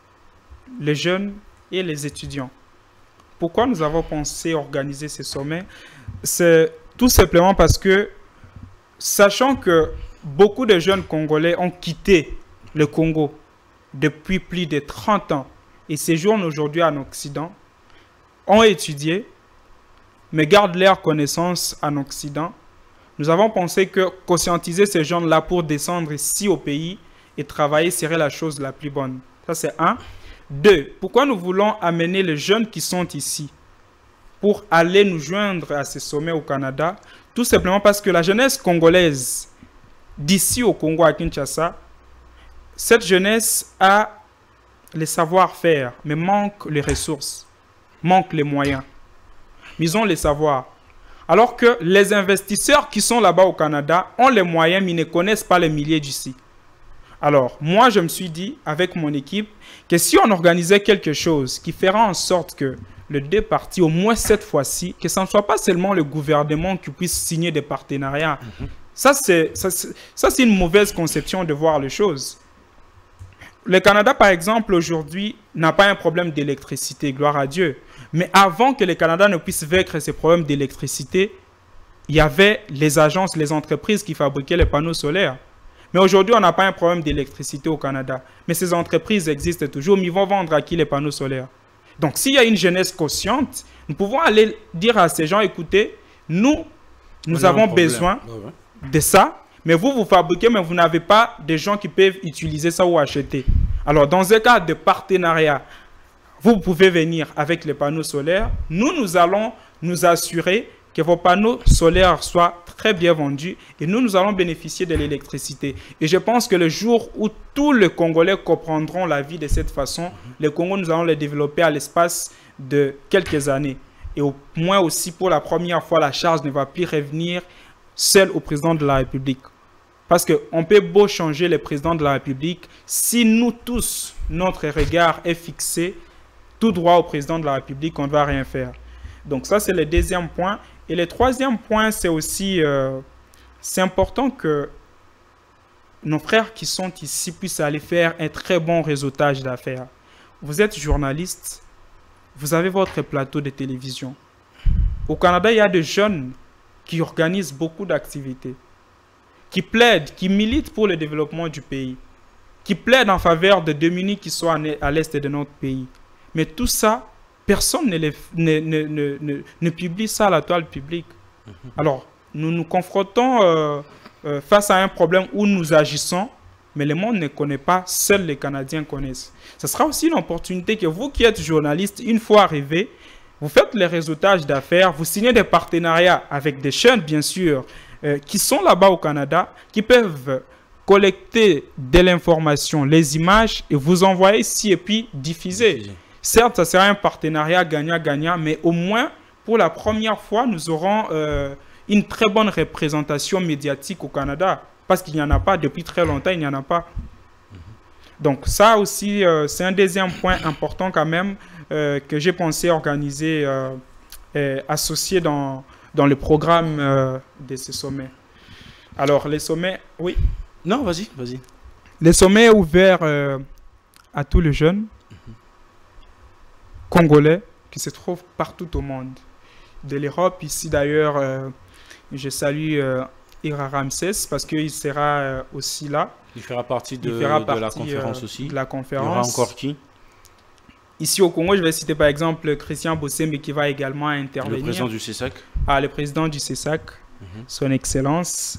les jeunes et les étudiants. Pourquoi nous avons pensé organiser ce sommet? C'est tout simplement parce que, sachant que beaucoup de jeunes Congolais ont quitté le Congo depuis plus de 30 ans et séjournent aujourd'hui en Occident, ont étudié, mais gardent leurs connaissances en Occident, nous avons pensé que conscientiser ces jeunes-là pour descendre ici au pays et travailler serait la chose la plus bonne. Ça, c'est un. Deux, pourquoi nous voulons amener les jeunes qui sont ici pour aller nous joindre à ce sommet au Canada? Tout simplement parce que la jeunesse congolaise d'ici au Congo, à Kinshasa, cette jeunesse a les savoir-faire, mais manque les ressources, manque les moyens. Mais ils ont les savoirs. Alors que les investisseurs qui sont là-bas au Canada ont les moyens, mais ils ne connaissent pas les milliers d'ici. Alors, moi, je me suis dit, avec mon équipe, que si on organisait quelque chose qui fera en sorte que les deux parties, au moins cette fois-ci, que ce ne soit pas seulement le gouvernement qui puisse signer des partenariats. Ça, c'est une mauvaise conception de voir les choses. Le Canada, par exemple, aujourd'hui, n'a pas un problème d'électricité, gloire à Dieu. Mais avant que le Canada ne puisse vaincre ces problèmes d'électricité, il y avait les agences, les entreprises qui fabriquaient les panneaux solaires. Mais aujourd'hui, on n'a pas un problème d'électricité au Canada. Mais ces entreprises existent toujours, mais ils vont vendre à qui les panneaux solaires? Donc, s'il y a une jeunesse consciente, nous pouvons aller dire à ces gens, écoutez, nous avons besoin de ça, mais vous fabriquez, mais vous n'avez pas de gens qui peuvent utiliser ça ou acheter. Alors, dans un cas de partenariat, vous pouvez venir avec les panneaux solaires. Nous allons nous assurer que vos panneaux solaires soient très bien vendus et nous allons bénéficier de l'électricité. Et je pense que le jour où tous les Congolais comprendront la vie de cette façon, le Congo, nous allons le développer à l'espace de quelques années. Et au moins aussi, pour la première fois, la charge ne va plus revenir seule au président de la République. Parce qu'on peut beau changer le président de la République, si nous tous, notre regard est fixé tout droit au président de la République, on ne va rien faire. Donc ça, c'est le deuxième point. Et le troisième point, c'est aussi, c'est important que nos frères qui sont ici puissent aller faire un très bon réseautage d'affaires. Vous êtes journaliste, vous avez votre plateau de télévision. Au Canada, il y a des jeunes qui organisent beaucoup d'activités, qui plaident, qui militent pour le développement du pays, qui plaident en faveur de démunis qui sont à l'est de notre pays. Mais tout ça, personne ne publie ça à la toile publique. Alors, nous nous confrontons face à un problème où nous agissons, mais le monde ne connaît pas, seuls les Canadiens connaissent. Ce sera aussi une opportunité que vous qui êtes journaliste, une fois arrivé, vous faites les réseautages d'affaires, vous signez des partenariats avec des chaînes, bien sûr, qui sont là-bas au Canada, qui peuvent collecter de l'information, les images, et vous envoyer ici et puis diffuser. Certes, ça sera un partenariat gagnant-gagnant, mais au moins, pour la première fois, nous aurons une très bonne représentation médiatique au Canada. Parce qu'il n'y en a pas, depuis très longtemps, il n'y en a pas. Donc ça aussi, c'est un deuxième point important quand même que j'ai pensé organiser, associer dans le programme de ce sommet. Alors, les sommets, oui. Non, vas-y, vas-y. Les sommets ouverts à tous les jeunes congolais qui se trouvent partout au monde. De l'Europe, ici d'ailleurs, je salue Ira Ramsès parce qu'il sera aussi là. Il fera partie de la conférence aussi. De la conférence. Il y aura encore qui? Ici au Congo, je vais citer par exemple Christian Bossembe qui va également intervenir. Le président du CESAC. Ah, le président du CESAC, son excellence.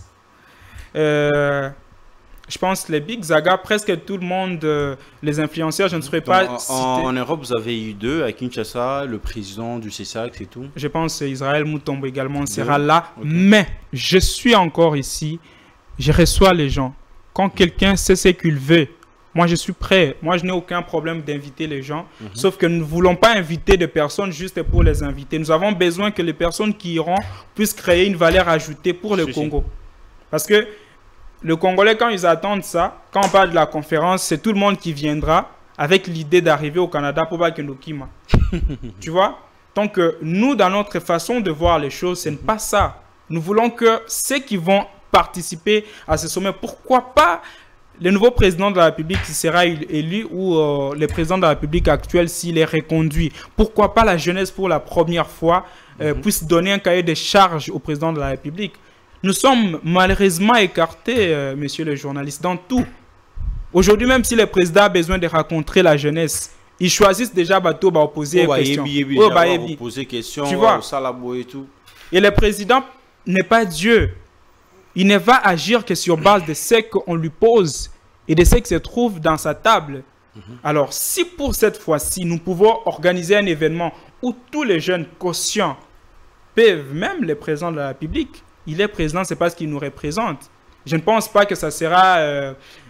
Je pense les Big Zaga, presque tout le monde, les influenceurs, je ne saurais pas citer. En Europe, vous avez eu deux, à Kinshasa, le président du CESAC, c'est tout. Je pense Israël Moutombo également sera là. Okay. Mais je suis encore ici, je reçois les gens. Quand quelqu'un sait ce qu'il veut, moi je suis prêt. Moi je n'ai aucun problème d'inviter les gens. Sauf que nous ne voulons pas inviter des personnes juste pour les inviter. Nous avons besoin que les personnes qui iront puissent créer une valeur ajoutée pour le Congo. Parce que le Congolais, quand ils attendent ça, quand on parle de la conférence, c'est tout le monde qui viendra avec l'idée d'arriver au Canada pour Bakenokima. Tu vois? Donc, nous, dans notre façon de voir les choses, ce n'est pas ça. Nous voulons que ceux qui vont participer à ce sommet, pourquoi pas le nouveau président de la République qui sera élu ou le président de la République actuel s'il est reconduit, pourquoi pas la jeunesse pour la première fois puisse donner un cahier de charges au président de la République. Nous sommes malheureusement écartés, messieurs les journalistes, dans tout. Aujourd'hui, même si le président a besoin de rencontrer la jeunesse, ils choisissent déjà Bateau va poser questions. Tu vois? Et tout. Et le président n'est pas Dieu. Il ne va agir que sur base de ce qu'on lui pose et de ce qui se trouve dans sa table. Alors, si pour cette fois-ci, nous pouvons organiser un événement où tous les jeunes conscients peuvent, même le président de la République, il est président, c'est parce qu'il nous représente. Je ne pense pas que ça sera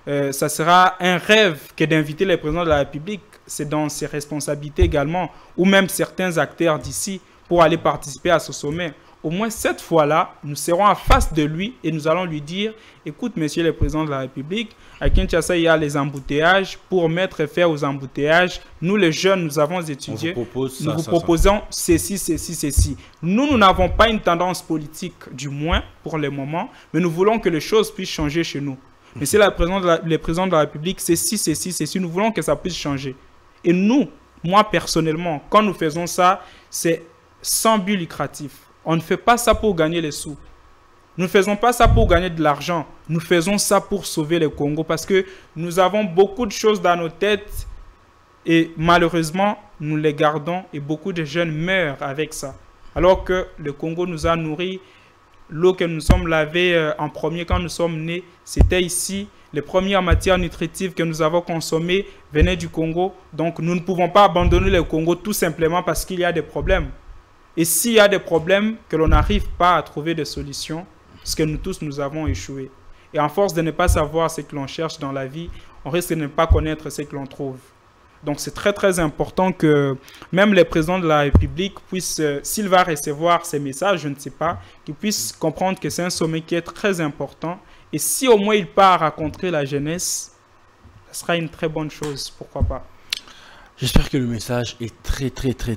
un rêve que d'inviter le président de la République. C'est dans ses responsabilités également, ou même certains acteurs d'ici, pour aller participer à ce sommet. Au moins cette fois-là, nous serons en face de lui et nous allons lui dire, écoute, monsieur le président de la République, à Kinshasa, il y a les embouteillages. Pour mettre fin aux embouteillages, nous les jeunes, nous avons étudié, nous vous proposons ceci, ceci, ceci. Nous n'avons pas une tendance politique, du moins pour le moment, mais nous voulons que les choses puissent changer chez nous. Mais c'est le président de la République, ceci, ceci, ceci, nous voulons que ça puisse changer. Et nous, moi personnellement, quand nous faisons ça, c'est sans but lucratif. On ne fait pas ça pour gagner les sous. Nous ne faisons pas ça pour gagner de l'argent. Nous faisons ça pour sauver le Congo parce que nous avons beaucoup de choses dans nos têtes et malheureusement, nous les gardons et beaucoup de jeunes meurent avec ça. Alors que le Congo nous a nourris, l'eau que nous sommes lavés en premier quand nous sommes nés, c'était ici. Les premières matières nutritives que nous avons consommées venaient du Congo. Donc nous ne pouvons pas abandonner le Congo tout simplement parce qu'il y a des problèmes. Et s'il y a des problèmes, que l'on n'arrive pas à trouver des solutions, parce que nous tous, nous avons échoué. Et en force de ne pas savoir ce que l'on cherche dans la vie, on risque de ne pas connaître ce que l'on trouve. Donc c'est très très important que même le président de la République puisse, s'il va recevoir ces messages, je ne sais pas, qu'il puisse comprendre que c'est un sommet qui est très important. Et si au moins il part rencontrer la jeunesse, ce sera une très bonne chose, pourquoi pas. J'espère que le message est très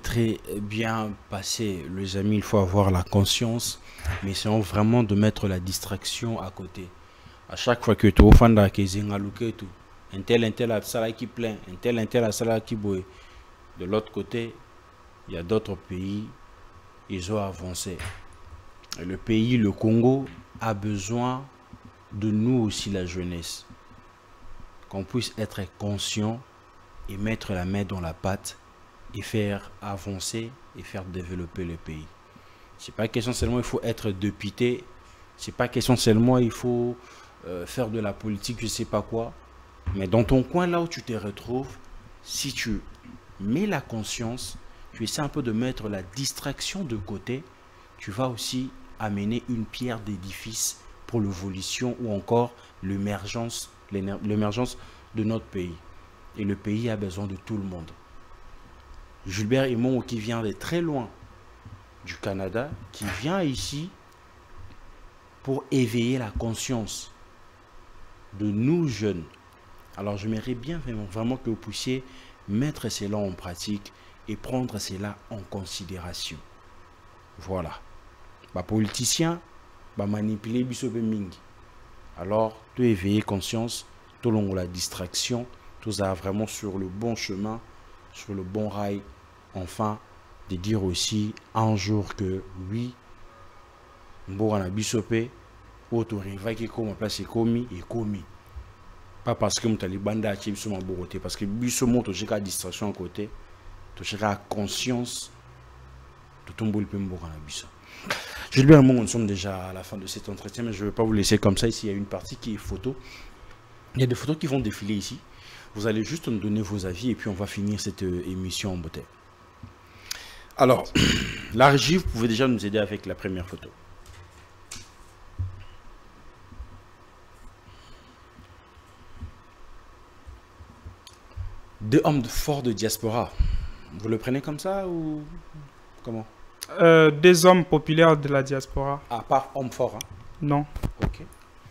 bien passé. Les amis, il faut avoir la conscience, mais essayons vraiment de mettre la distraction à côté. À chaque fois que tu es au fond de la cuisine, un tel a ça qui plaint, un tel a ça qui boit. De l'autre côté, il y a d'autres pays, ils ont avancé. Et le pays, le Congo, a besoin de nous aussi, la jeunesse. Qu'on puisse être conscient et mettre la main dans la pâte et faire avancer et faire développer le pays. C'est pas question seulement il faut être député, c'est pas question seulement il faut faire de la politique, je sais pas quoi. Mais dans ton coin là où tu te retrouves, si tu mets la conscience, tu essaies un peu de mettre la distraction de côté, tu vas aussi amener une pierre d'édifice pour l'évolution ou encore l'émergence de notre pays. Et le pays a besoin de tout le monde. Gilbert Imon, qui vient de très loin du Canada, qui vient ici pour éveiller la conscience de nous jeunes Alors j'aimerais bien vraiment que vous puissiez mettre cela en pratique et prendre cela en considération. Voilà. Les politiciens manipuler biso pe mingi. Alors, tu éveiller conscience, tout long la distraction, tout ça vraiment sur le bon chemin, sur le bon rail. Enfin, de dire aussi un jour que oui, Mbora biso pe, autoreva qui comme place est commis. Pas parce que les banda qui sont en Boroté, parce que biso monte j'ai la distraction à côté, tu as conscience de ton boule pe Mbora biso. Gilbert, nous sommes déjà à la fin de cet entretien, mais je ne vais pas vous laisser comme ça. Ici, il y a une partie qui est photo. Il y a des photos qui vont défiler ici. Vous allez juste nous donner vos avis et puis on va finir cette émission en beauté. Alors, la régie, vous pouvez déjà nous aider avec la première photo. Deux hommes forts de diaspora. Vous le prenez comme ça ou comment? Des hommes populaires de la diaspora. À part hommes forts, hein? Non. Ok.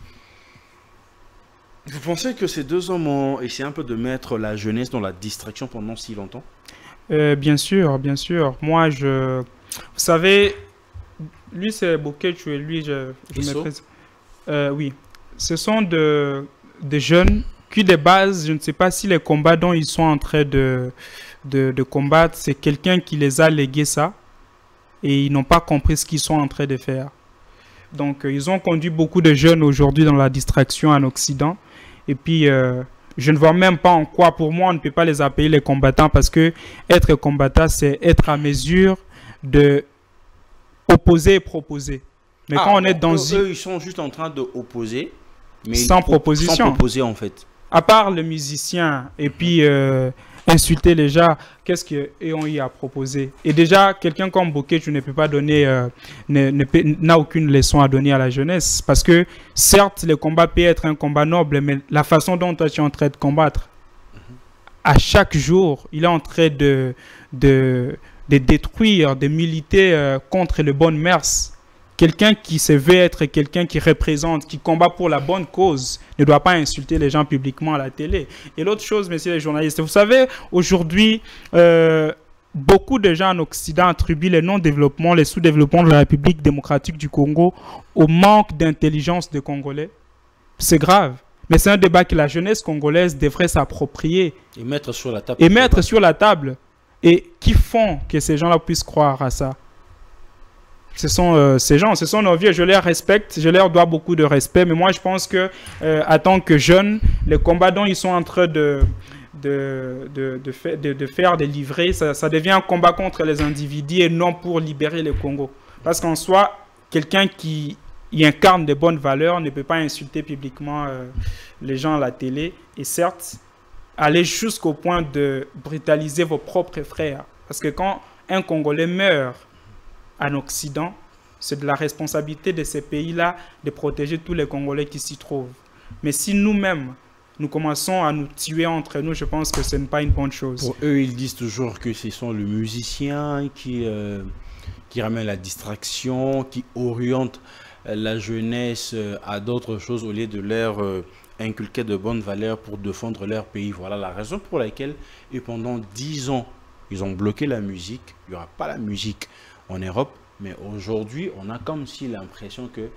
Vous pensez que ces deux hommes ont essayé un peu de mettre la jeunesse dans la distraction pendant si longtemps? Bien sûr, bien sûr. Moi, vous savez, lui c'est Boketu et lui, je méprise. Oui. Ce sont des jeunes qui, de base, je ne sais pas si les combats dont ils sont en train de combattre, c'est quelqu'un qui les a légués ça. Et ils n'ont pas compris ce qu'ils sont en train de faire. Donc, ils ont conduit beaucoup de jeunes aujourd'hui dans la distraction en Occident. Et puis, je ne vois même pas en quoi, pour moi, on ne peut pas les appeler les combattants parce que être combattant, c'est être à mesure de opposer et proposer. Mais quand on est dans... Eux, ils sont juste en train d'opposer, mais sans proposition. Sans proposer, en fait. À part le musicien et puis... insulter les gens, qu'est-ce qu'ils ont eu à proposer? Et déjà, quelqu'un comme Bokeh, tu ne peux pas donner, n'a aucune leçon à donner à la jeunesse. Parce que, certes, le combat peut être un combat noble, mais la façon dont toi tu es en train de combattre, à chaque jour, il est en train de détruire, de militer contre les bonnes mœurs. Quelqu'un qui se veut être quelqu'un qui représente, qui combat pour la bonne cause, ne doit pas insulter les gens publiquement à la télé. Et l'autre chose, messieurs les journalistes, vous savez, aujourd'hui, beaucoup de gens en Occident attribuent le non-développement, le sous-développement de la République démocratique du Congo au manque d'intelligence des Congolais. C'est grave. Mais c'est un débat que la jeunesse congolaise devrait s'approprier. Et mettre sur la table. Et mettre sur la table. Et qui font que ces gens-là puissent croire à ça? Ce sont ces gens, ce sont nos vieux, je les respecte, je leur dois beaucoup de respect, mais moi je pense que en tant que jeunes, les combats dont ils sont en train de faire, de livrer, ça devient un combat contre les individus et non pour libérer le Congo. Parce qu'en soi, quelqu'un qui incarne de bonnes valeurs ne peut pas insulter publiquement les gens à la télé et certes, aller jusqu'au point de brutaliser vos propres frères. Parce que quand un Congolais meurt en Occident, c'est de la responsabilité de ces pays-là de protéger tous les Congolais qui s'y trouvent. Mais si nous-mêmes, nous commençons à nous tuer entre nous, je pense que ce n'est pas une bonne chose. Pour eux, ils disent toujours que ce sont le musicien qui ramène la distraction, qui oriente la jeunesse à d'autres choses au lieu de leur inculquer de bonnes valeurs pour défendre leur pays. Voilà la raison pour laquelle, et pendant 10 ans, ils ont bloqué la musique. Il n'y aura pas la musique en Europe, mais aujourd'hui, on a comme si l'impression que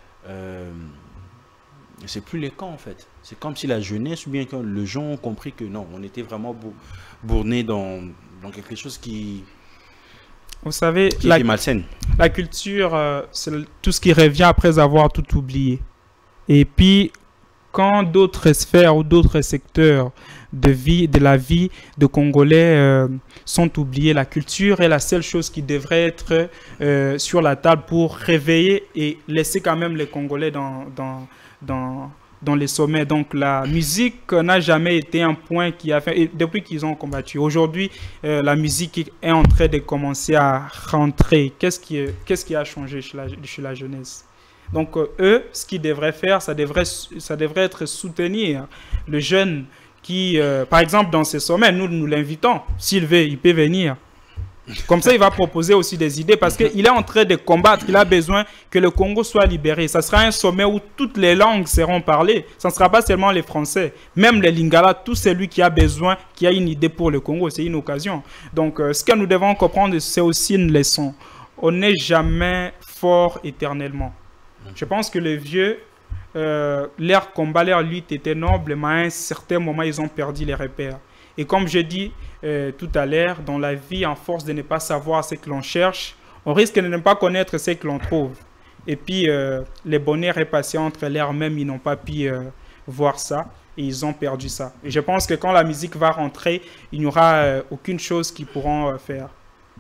c'est plus les camps en fait. C'est comme si la jeunesse ou bien que les gens ont compris que non, on était vraiment bourné dans quelque chose qui... Vous savez, est malsaine. La culture, c'est tout ce qui revient après avoir tout oublié. Et puis, quand d'autres sphères ou d'autres secteurs de la vie de Congolais sont oubliés, la culture est la seule chose qui devrait être sur la table pour réveiller et laisser quand même les Congolais dans les sommets. Donc la musique n'a jamais été un point qui a fait, et depuis qu'ils ont combattu. Aujourd'hui, la musique est en train de commencer à rentrer. Qu'est-ce qui a changé chez la jeunesse? Donc eux, ce qu'ils devraient faire, ça devrait être soutenir le jeune qui, par exemple, dans ces sommets, nous l'invitons. S'il veut, il peut venir. Comme ça, il va proposer aussi des idées parce qu'il est en train de combattre, il a besoin que le Congo soit libéré. Ça sera un sommet où toutes les langues seront parlées. Ça ne sera pas seulement les Français, même les Lingala, tout celui qui a besoin, qui a une idée pour le Congo, c'est une occasion. Donc, ce que nous devons comprendre, c'est aussi une leçon. On n'est jamais fort éternellement. Je pense que les vieux, leur combat, leur lutte était noble, mais à un certain moment, ils ont perdu les repères. Et comme je dis tout à l'heure, dans la vie, en force de ne pas savoir ce que l'on cherche, on risque de ne pas connaître ce que l'on trouve. Et puis, les bonheurs est passé entre l'air même, ils n'ont pas pu voir ça et ils ont perdu ça. Et je pense que quand la musique va rentrer, il n'y aura aucune chose qu'ils pourront faire.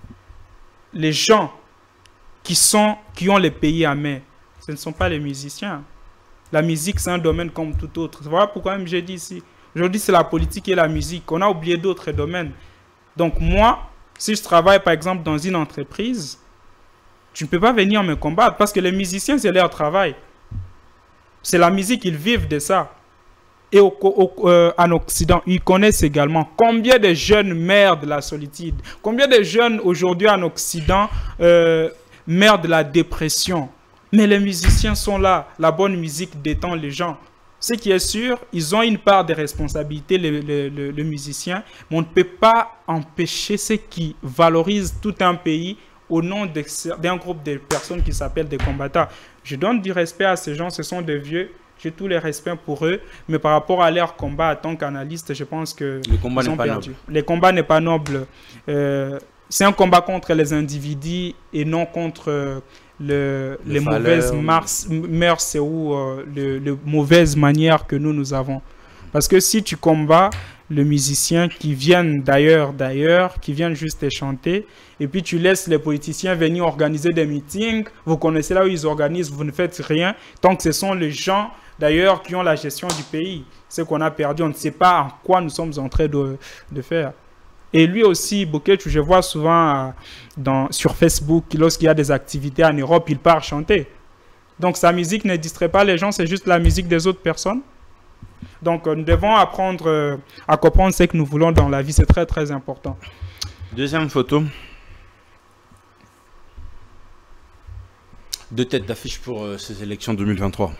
Les gens qui ont les pays à main, ce ne sont pas les musiciens. La musique, c'est un domaine comme tout autre. Voilà pourquoi même j'ai dit ici. Aujourd'hui, c'est la politique et la musique. On a oublié d'autres domaines. Donc moi, si je travaille par exemple dans une entreprise, tu ne peux pas venir me combattre parce que les musiciens, c'est leur travail. C'est la musique, ils vivent de ça. Et en Occident, ils connaissent également combien de jeunes meurent de la solitude. Combien de jeunes aujourd'hui en Occident meurent de la dépression. Mais les musiciens sont là. La bonne musique détend les gens. Ce qui est sûr, ils ont une part de responsabilité, les musiciens, mais on ne peut pas empêcher ceux qui valorisent tout un pays au nom d'un groupe de personnes qui s'appellent des combattants. Je donne du respect à ces gens, ce sont des vieux, j'ai tous les respects pour eux, mais par rapport à leur combat en tant qu'analyste, je pense que le combat n'est pas noble. Le combat n'est pas noble. C'est un combat contre les individus et non contre les mauvaises mœurs ou les mauvaises manières que nous avons. Parce que si tu combats les musiciens qui viennent d'ailleurs, qui viennent juste chanter, et puis tu laisses les politiciens venir organiser des meetings, vous connaissez là où ils organisent, vous ne faites rien, tant que ce sont les gens d'ailleurs qui ont la gestion du pays. Ce qu'on a perdu, on ne sait pas en quoi nous sommes en train de faire. Et lui aussi, Boketu, je vois souvent sur Facebook, lorsqu'il y a des activités en Europe, il part chanter. Donc sa musique ne distrait pas les gens, c'est juste la musique des autres personnes. Donc nous devons apprendre à comprendre ce que nous voulons dans la vie, c'est très très important. Deuxième photo. Deux têtes d'affiche pour ces élections 2023.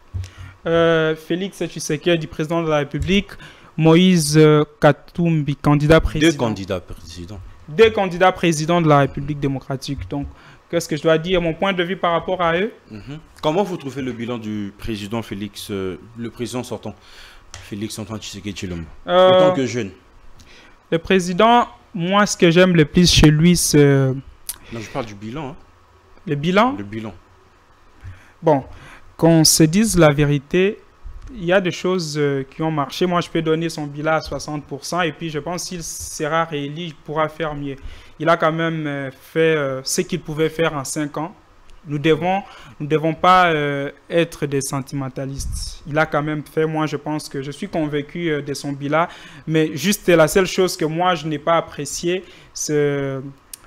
Félix Tshisekedi, président de la République. Moïse Katumbi, candidat président. Deux candidats présidents. Deux candidats présidents de la République démocratique. Donc, qu'est-ce que je dois dire, mon point de vue par rapport à eux? Comment vous trouvez le bilan du président Félix, le président sortant, Félix Antoine Tshisekedi Tshilombo, en tant que jeune? Le président, moi, ce que j'aime le plus chez lui, c'est... Non, je parle du bilan. Hein. Le bilan? Le bilan. Bon, qu'on se dise la vérité, il y a des choses qui ont marché. Moi, je peux donner son bilan à 60%. Et puis, je pense qu'il sera réélu, il pourra faire mieux. Il a quand même fait ce qu'il pouvait faire en 5 ans. Nous devons pas être des sentimentalistes. Il a quand même fait, moi, je pense que je suis convaincu de son bilan. Mais juste la seule chose que moi, je n'ai pas appréciée, c'est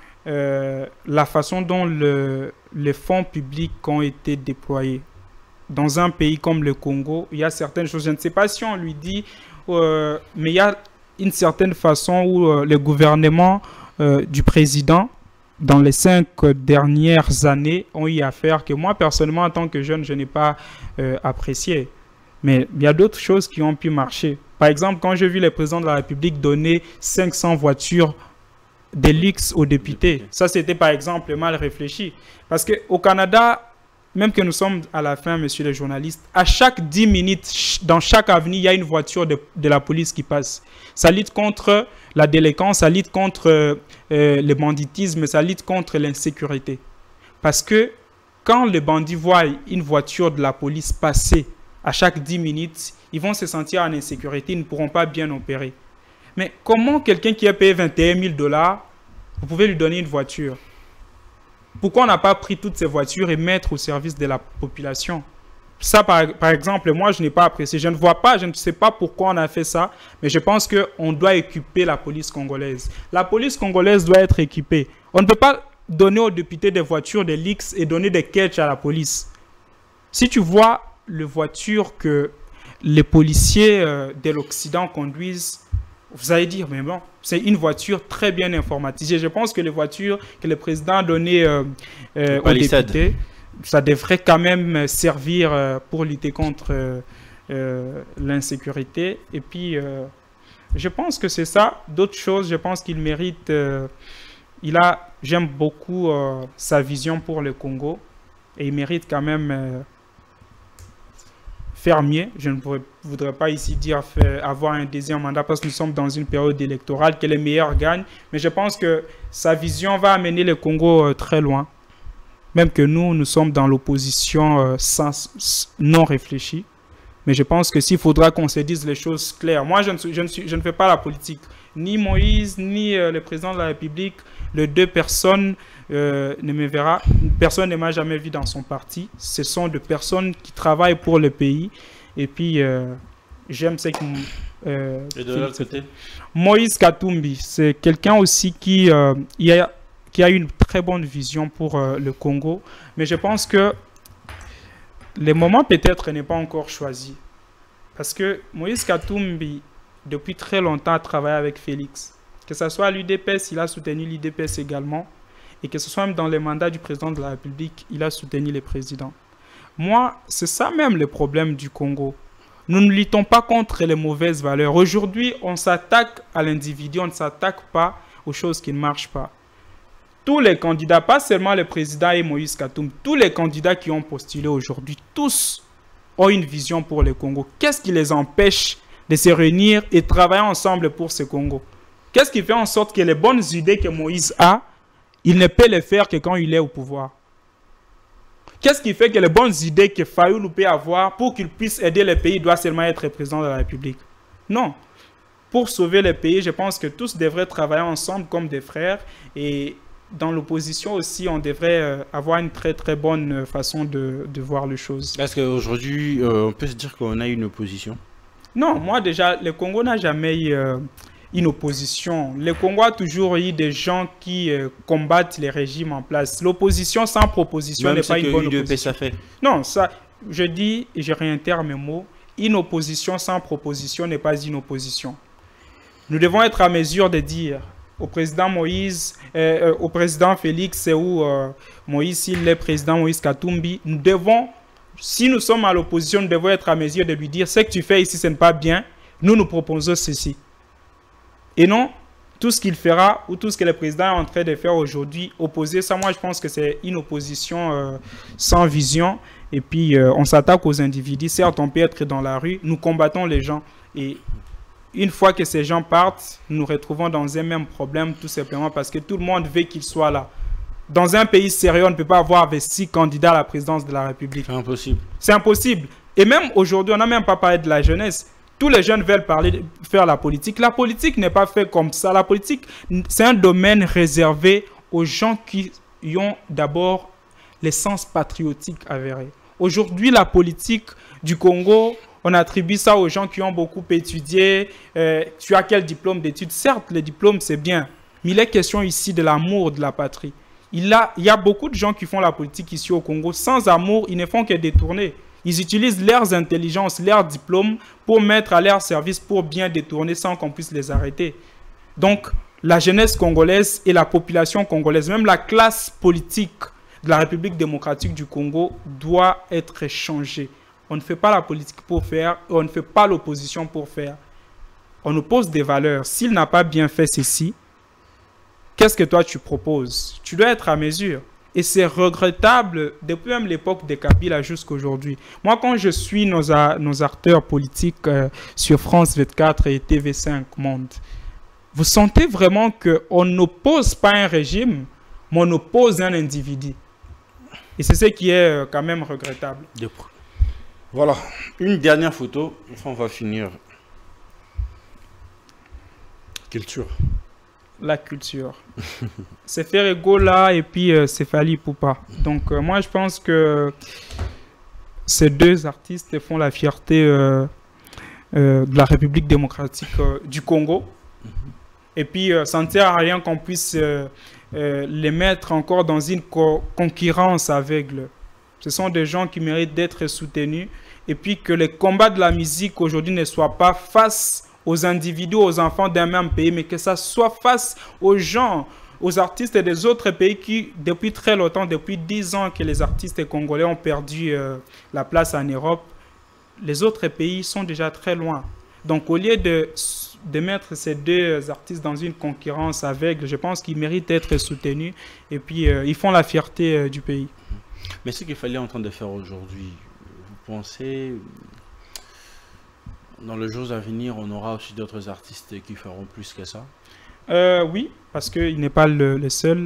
la façon dont les fonds publics ont été déployés. Dans un pays comme le Congo, il y a certaines choses, je ne sais pas si on lui dit, mais il y a une certaine façon où le gouvernement du président, dans les 5 dernières années, ont eu à faire que moi, personnellement, en tant que jeune, je n'ai pas apprécié. Mais il y a d'autres choses qui ont pu marcher. Par exemple, quand j'ai vu le président de la République donner 500 voitures de luxe aux députés, ça c'était par exemple mal réfléchi. Parce qu'au Canada, même que nous sommes à la fin, messieurs les journalistes, à chaque 10 minutes, dans chaque avenue, il y a une voiture de la police qui passe. Ça lutte contre la délinquance, ça lutte contre le banditisme, ça lutte contre l'insécurité. Parce que quand les bandits voient une voiture de la police passer à chaque 10 minutes, ils vont se sentir en insécurité, ils ne pourront pas bien opérer. Mais comment quelqu'un qui a payé 21 000 $, vous pouvez lui donner une voiture? Pourquoi on n'a pas pris toutes ces voitures et mettre au service de la population? Ça, par exemple, moi, je n'ai pas apprécié. Je ne vois pas, je ne sais pas pourquoi on a fait ça, mais je pense qu'on doit équiper la police congolaise. La police congolaise doit être équipée. On ne peut pas donner aux députés des voitures, des leaks et donner des catchs à la police. Si tu vois les voitures que les policiers de l'Occident conduisent, Vous allez dire, mais bon, c'est une voiture très bien informatisée. Je pense que les voitures que le président a données aux députés, ça devrait quand même servir pour lutter contre l'insécurité. Et puis, je pense que c'est ça. D'autres choses, je pense qu'il mérite... j'aime beaucoup sa vision pour le Congo. Et il mérite quand même... faire mieux. Je ne voudrais pas ici dire avoir un deuxième mandat parce que nous sommes dans une période électorale, que les meilleurs gagnent. Mais je pense que sa vision va amener le Congo très loin. Même que nous sommes dans l'opposition non réfléchie. Mais je pense que s'il faudra qu'on se dise les choses claires. Moi, je ne fais pas la politique. Ni Moïse, ni le président de la République, les deux personnes ne me verra. Personne ne m'a jamais vu dans son parti. Ce sont des personnes qui travaillent pour le pays. Et puis, j'aime ce que... et de l'autre côté, Moïse Katumbi, c'est quelqu'un aussi qui a une très bonne vision pour le Congo. Mais je pense que le moment peut-être n'est pas encore choisi. Parce que Moïse Katumbi, depuis très longtemps, a travaillé avec Félix. Que ce soit à l'UDPS, il a soutenu l'UDPS également. Et que ce soit même dans les mandats du président de la République, il a soutenu les présidents. Moi, c'est ça même le problème du Congo. Nous ne luttons pas contre les mauvaises valeurs. Aujourd'hui, on s'attaque à l'individu, on ne s'attaque pas aux choses qui ne marchent pas. Tous les candidats, pas seulement le président et Moïse Katumbi, tous les candidats qui ont postulé aujourd'hui, tous ont une vision pour le Congo. Qu'est-ce qui les empêche de se réunir et travailler ensemble pour ce Congo? Qu'est-ce qui fait en sorte que les bonnes idées que Moïse a, il ne peut les faire que quand il est au pouvoir? Qu'est-ce qui fait que les bonnes idées que Fayoulou peut avoir pour qu'il puisse aider le pays doit seulement être président de la République? Non. Pour sauver le pays, je pense que tous devraient travailler ensemble comme des frères. Et dans l'opposition aussi, on devrait avoir une très très bonne façon de voir les choses. Est-ce qu'aujourd'hui, on peut se dire qu'on a une opposition? Non, moi déjà, le Congo n'a jamais eu une opposition. Le Congo a toujours eu des gens qui combattent les régimes en place. L'opposition sans proposition n'est pas une bonne opposition. Ça fait. Non, ça, je dis, et je réitère mes mots, une opposition sans proposition n'est pas une opposition. Nous devons être à mesure de dire au président Moïse, au président Félix ou Moïse, s'il est président Moïse Katumbi, nous devons, si nous sommes à l'opposition, nous devons être à mesure de lui dire ce que tu fais ici, ce n'est pas bien, nous proposons ceci. Et non, tout ce qu'il fera ou tout ce que le président est en train de faire aujourd'hui, opposer, ça moi je pense que c'est une opposition sans vision. Et puis on s'attaque aux individus, certes on peut être dans la rue, nous combattons les gens. Et une fois que ces gens partent, nous nous retrouvons dans un même problème tout simplement parce que tout le monde veut qu'ils soient là. Dans un pays sérieux, on ne peut pas avoir 6 candidats à la présidence de la République. C'est impossible. C'est impossible. Et même aujourd'hui, on n'a même pas parlé de la jeunesse. Tous les jeunes veulent faire la politique. La politique n'est pas faite comme ça. La politique, c'est un domaine réservé aux gens qui ont d'abord l'essence patriotique avérée. Aujourd'hui, la politique du Congo, on attribue ça aux gens qui ont beaucoup étudié. Tu as quel diplôme d'études? Certes, le diplôme, c'est bien. Mais il est question ici de l'amour de la patrie. Il y a beaucoup de gens qui font la politique ici au Congo. Sans amour, ils ne font que détourner. Ils utilisent leurs intelligences, leurs diplômes pour mettre à leur service pour bien détourner sans qu'on puisse les arrêter. Donc, la jeunesse congolaise et la population congolaise, même la classe politique de la République démocratique du Congo doit être changée. On ne fait pas la politique pour faire, on ne fait pas l'opposition pour faire. On oppose des valeurs. S'il n'a pas bien fait ceci, qu'est-ce que toi tu proposes? Tu dois être à mesure. Et c'est regrettable depuis même l'époque de Kabila jusqu'à aujourd'hui. Moi, quand je suis nos acteurs politiques sur France 24 et TV5 Monde, vous sentez vraiment qu'on n'oppose pas un régime, mais on oppose un individu. Et c'est ce qui est quand même regrettable. Voilà, une dernière photo, enfin on va finir. Culture. La culture. C'est Ferregola et puis Céphali Poupa. Donc moi je pense que ces deux artistes font la fierté de la République démocratique du Congo. Et puis ça ne sert à rien qu'on puisse les mettre encore dans une concurrence aveugle. Ce sont des gens qui méritent d'être soutenus. Et puis que les combats de la musique aujourd'hui ne soient pas face aux individus, aux enfants d'un même pays, mais que ça soit face aux gens, aux artistes des autres pays qui, depuis très longtemps, depuis 10 ans que les artistes congolais ont perdu la place en Europe, les autres pays sont déjà très loin. Donc au lieu de mettre ces deux artistes dans une concurrence aveugle, je pense qu'ils méritent d'être soutenus et puis ils font la fierté du pays. Mais ce qu'il fallait en train de faire aujourd'hui, vous pensez, dans les jours à venir, on aura aussi d'autres artistes qui feront plus que ça? Oui, parce qu'il n'est pas le seul.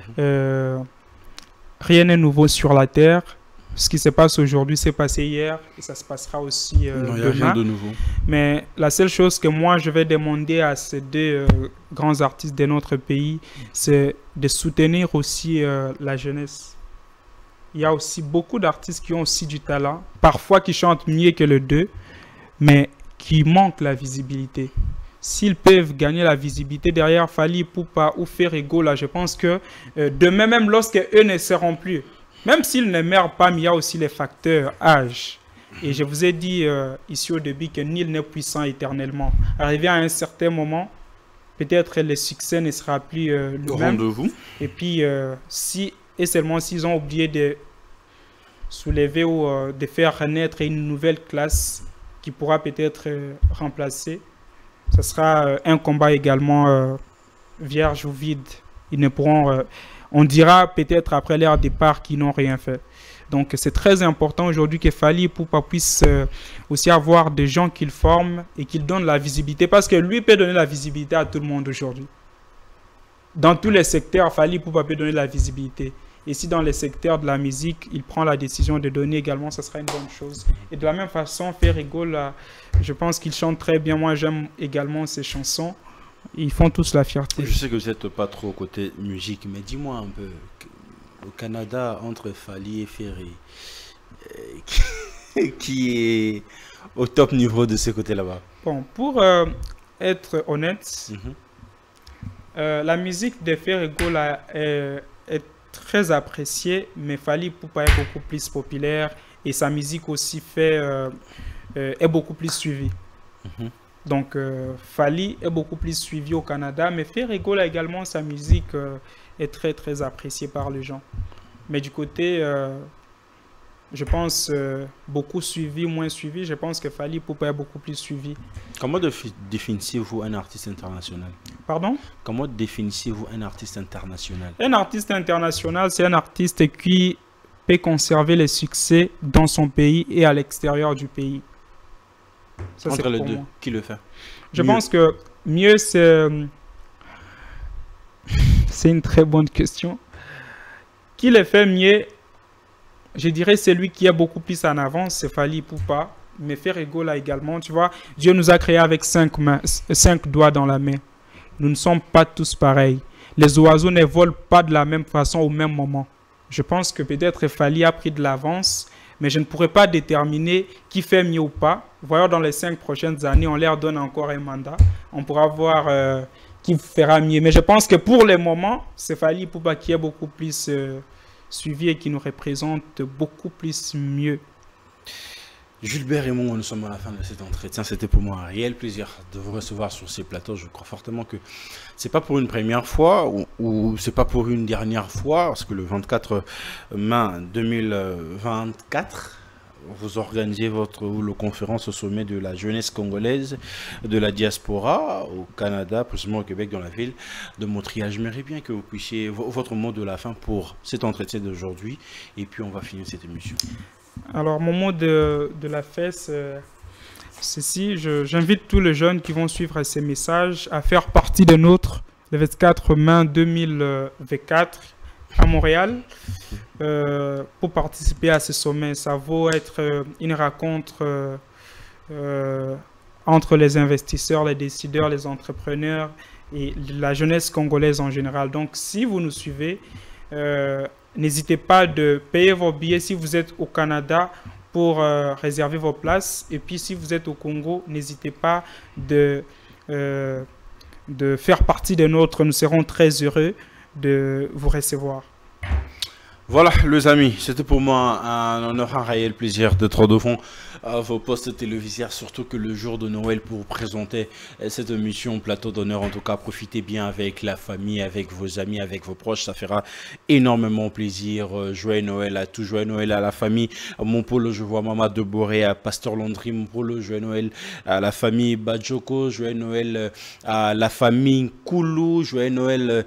Rien n'est nouveau sur la Terre. Ce qui se passe aujourd'hui s'est passé hier et ça se passera aussi non, il n'y a demain. rien de nouveau. Mais la seule chose que moi je vais demander à ces deux grands artistes de notre pays, c'est de soutenir aussi la jeunesse. Il y a aussi beaucoup d'artistes qui ont aussi du talent, parfois qui chantent mieux que les deux, mais qui manquent la visibilité. S'ils peuvent gagner la visibilité derrière Fally Ipupa ou Ferego, là, je pense que demain, même lorsque eux ne seront plus, même s'ils ne meurent pas, mais il y a aussi les facteurs âge. Et je vous ai dit ici au début que nul n'est puissant éternellement. Arrivé à un certain moment, peut-être le succès ne sera plus le même. Rendez-vous. Et puis, si et seulement s'ils ont oublié de soulever ou de faire renaître une nouvelle classe qui pourra peut-être remplacer, ce sera un combat également vierge ou vide. Ils ne pourront, on dira peut-être après leur départ qu'ils n'ont rien fait. Donc c'est très important aujourd'hui que Fally Ipupa puisse aussi avoir des gens qu'il forme et qu'il donne la visibilité, parce que lui peut donner la visibilité à tout le monde aujourd'hui. Dans tous les secteurs, Fally Ipupa peut donner la visibilité. Et si dans les secteurs de la musique, il prend la décision de donner également, ce sera une bonne chose. Et de la même façon, Ferego, là, je pense qu'il chante très bien. Moi, j'aime également ses chansons. Ils font tous la fierté. Je sais que vous n'êtes pas trop côté musique, mais dis-moi un peu, au Canada, entre Fally et Ferry, qui est au top niveau de ce côté là-bas? Bon, pour être honnête, la musique de Ferego là, est très appréciée, mais Fally Ipupa est beaucoup plus populaire et sa musique aussi est beaucoup plus suivie. Donc Fally est beaucoup plus suivi au Canada, mais Ferego là également, sa musique est très très appréciée par les gens. Mais du côté, je pense, beaucoup suivi, moins suivi, je pense que Fally Ipupa est beaucoup plus suivi. Comment définissez-vous un artiste international? Pardon? Comment définissez-vous un artiste international? Un artiste international, c'est un artiste qui peut conserver les succès dans son pays et à l'extérieur du pays. Ça, entre les deux, moi. Qui le fait? Je pense que mieux, c'est une très bonne question. Qui le fait mieux? Je dirais celui qui est beaucoup plus en avance, c'est Fally Ipupa. Mais Ferego là également, tu vois, Dieu nous a créés avec 5 mains, 5 doigts dans la main. Nous ne sommes pas tous pareils. Les oiseaux ne volent pas de la même façon au même moment. Je pense que peut-être Fally a pris de l'avance, mais je ne pourrais pas déterminer qui fait mieux ou pas. Voyons, dans les 5 prochaines années, on leur donne encore un mandat. On pourra voir qui fera mieux. Mais je pense que pour le moment, c'est Fally Ipupa qui est beaucoup plus suivi et qui nous représente beaucoup plus mieux. Gilbert et moi, nous sommes à la fin de cet entretien. C'était pour moi un réel plaisir de vous recevoir sur ces plateaux. Je crois fortement que c'est pas pour une première fois ou c'est pas pour une dernière fois, parce que le 24 mai 2024, vous organisez votre conférence au sommet de la jeunesse congolaise de la diaspora au Canada, précisément au Québec, dans la ville de Montréal. J'aimerais bien que vous puissiez votre mot de la fin pour cet entretien d'aujourd'hui, et puis on va finir cette émission. Alors, mon mot de la fin, c'est ceci. J'invite tous les jeunes qui vont suivre ces messages à faire partie de notre le 24 mai 2024 à Montréal pour participer à ce sommet. Ça vaut être une rencontre entre les investisseurs, les décideurs, les entrepreneurs et la jeunesse congolaise en général. Donc, si vous nous suivez, n'hésitez pas de payer vos billets si vous êtes au Canada pour réserver vos places. Et puis, si vous êtes au Congo, n'hésitez pas de faire partie de notre. Nous serons très heureux de vous recevoir. Voilà, les amis, c'était pour moi un honneur, un réel plaisir d'être devant vos postes télévisuels, surtout que le jour de Noël pour vous présenter cette émission Plateau d'honneur. En tout cas, profitez bien avec la famille, avec vos amis, avec vos proches, ça fera énormément plaisir. Joyeux Noël à tous, joyeux Noël à la famille. Mon polo, je vois Maman de Boré, à Pasteur Landry, mon polo, joyeux Noël à la famille Badjoko, joyeux Noël à la famille Koulou, joyeux Noël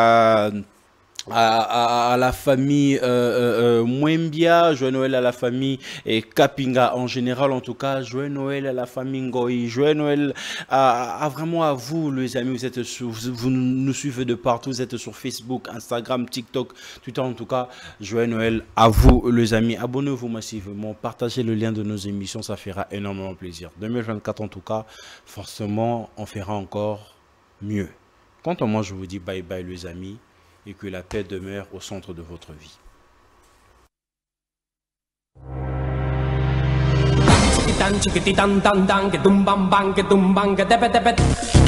à la famille Mwembia, joyeux Noël à la famille Kapinga en général, en tout cas, joyeux Noël à la famille Ngoï, joyeux Noël vraiment à vous les amis, vous nous suivez de partout, vous êtes sur Facebook, Instagram, TikTok, Twitter, en tout cas, joyeux Noël à vous les amis, abonnez-vous massivement, partagez le lien de nos émissions, ça fera énormément plaisir. 2024 en tout cas, forcément, on fera encore mieux. Quant à moi, je vous dis bye bye les amis, et que la paix demeure au centre de votre vie.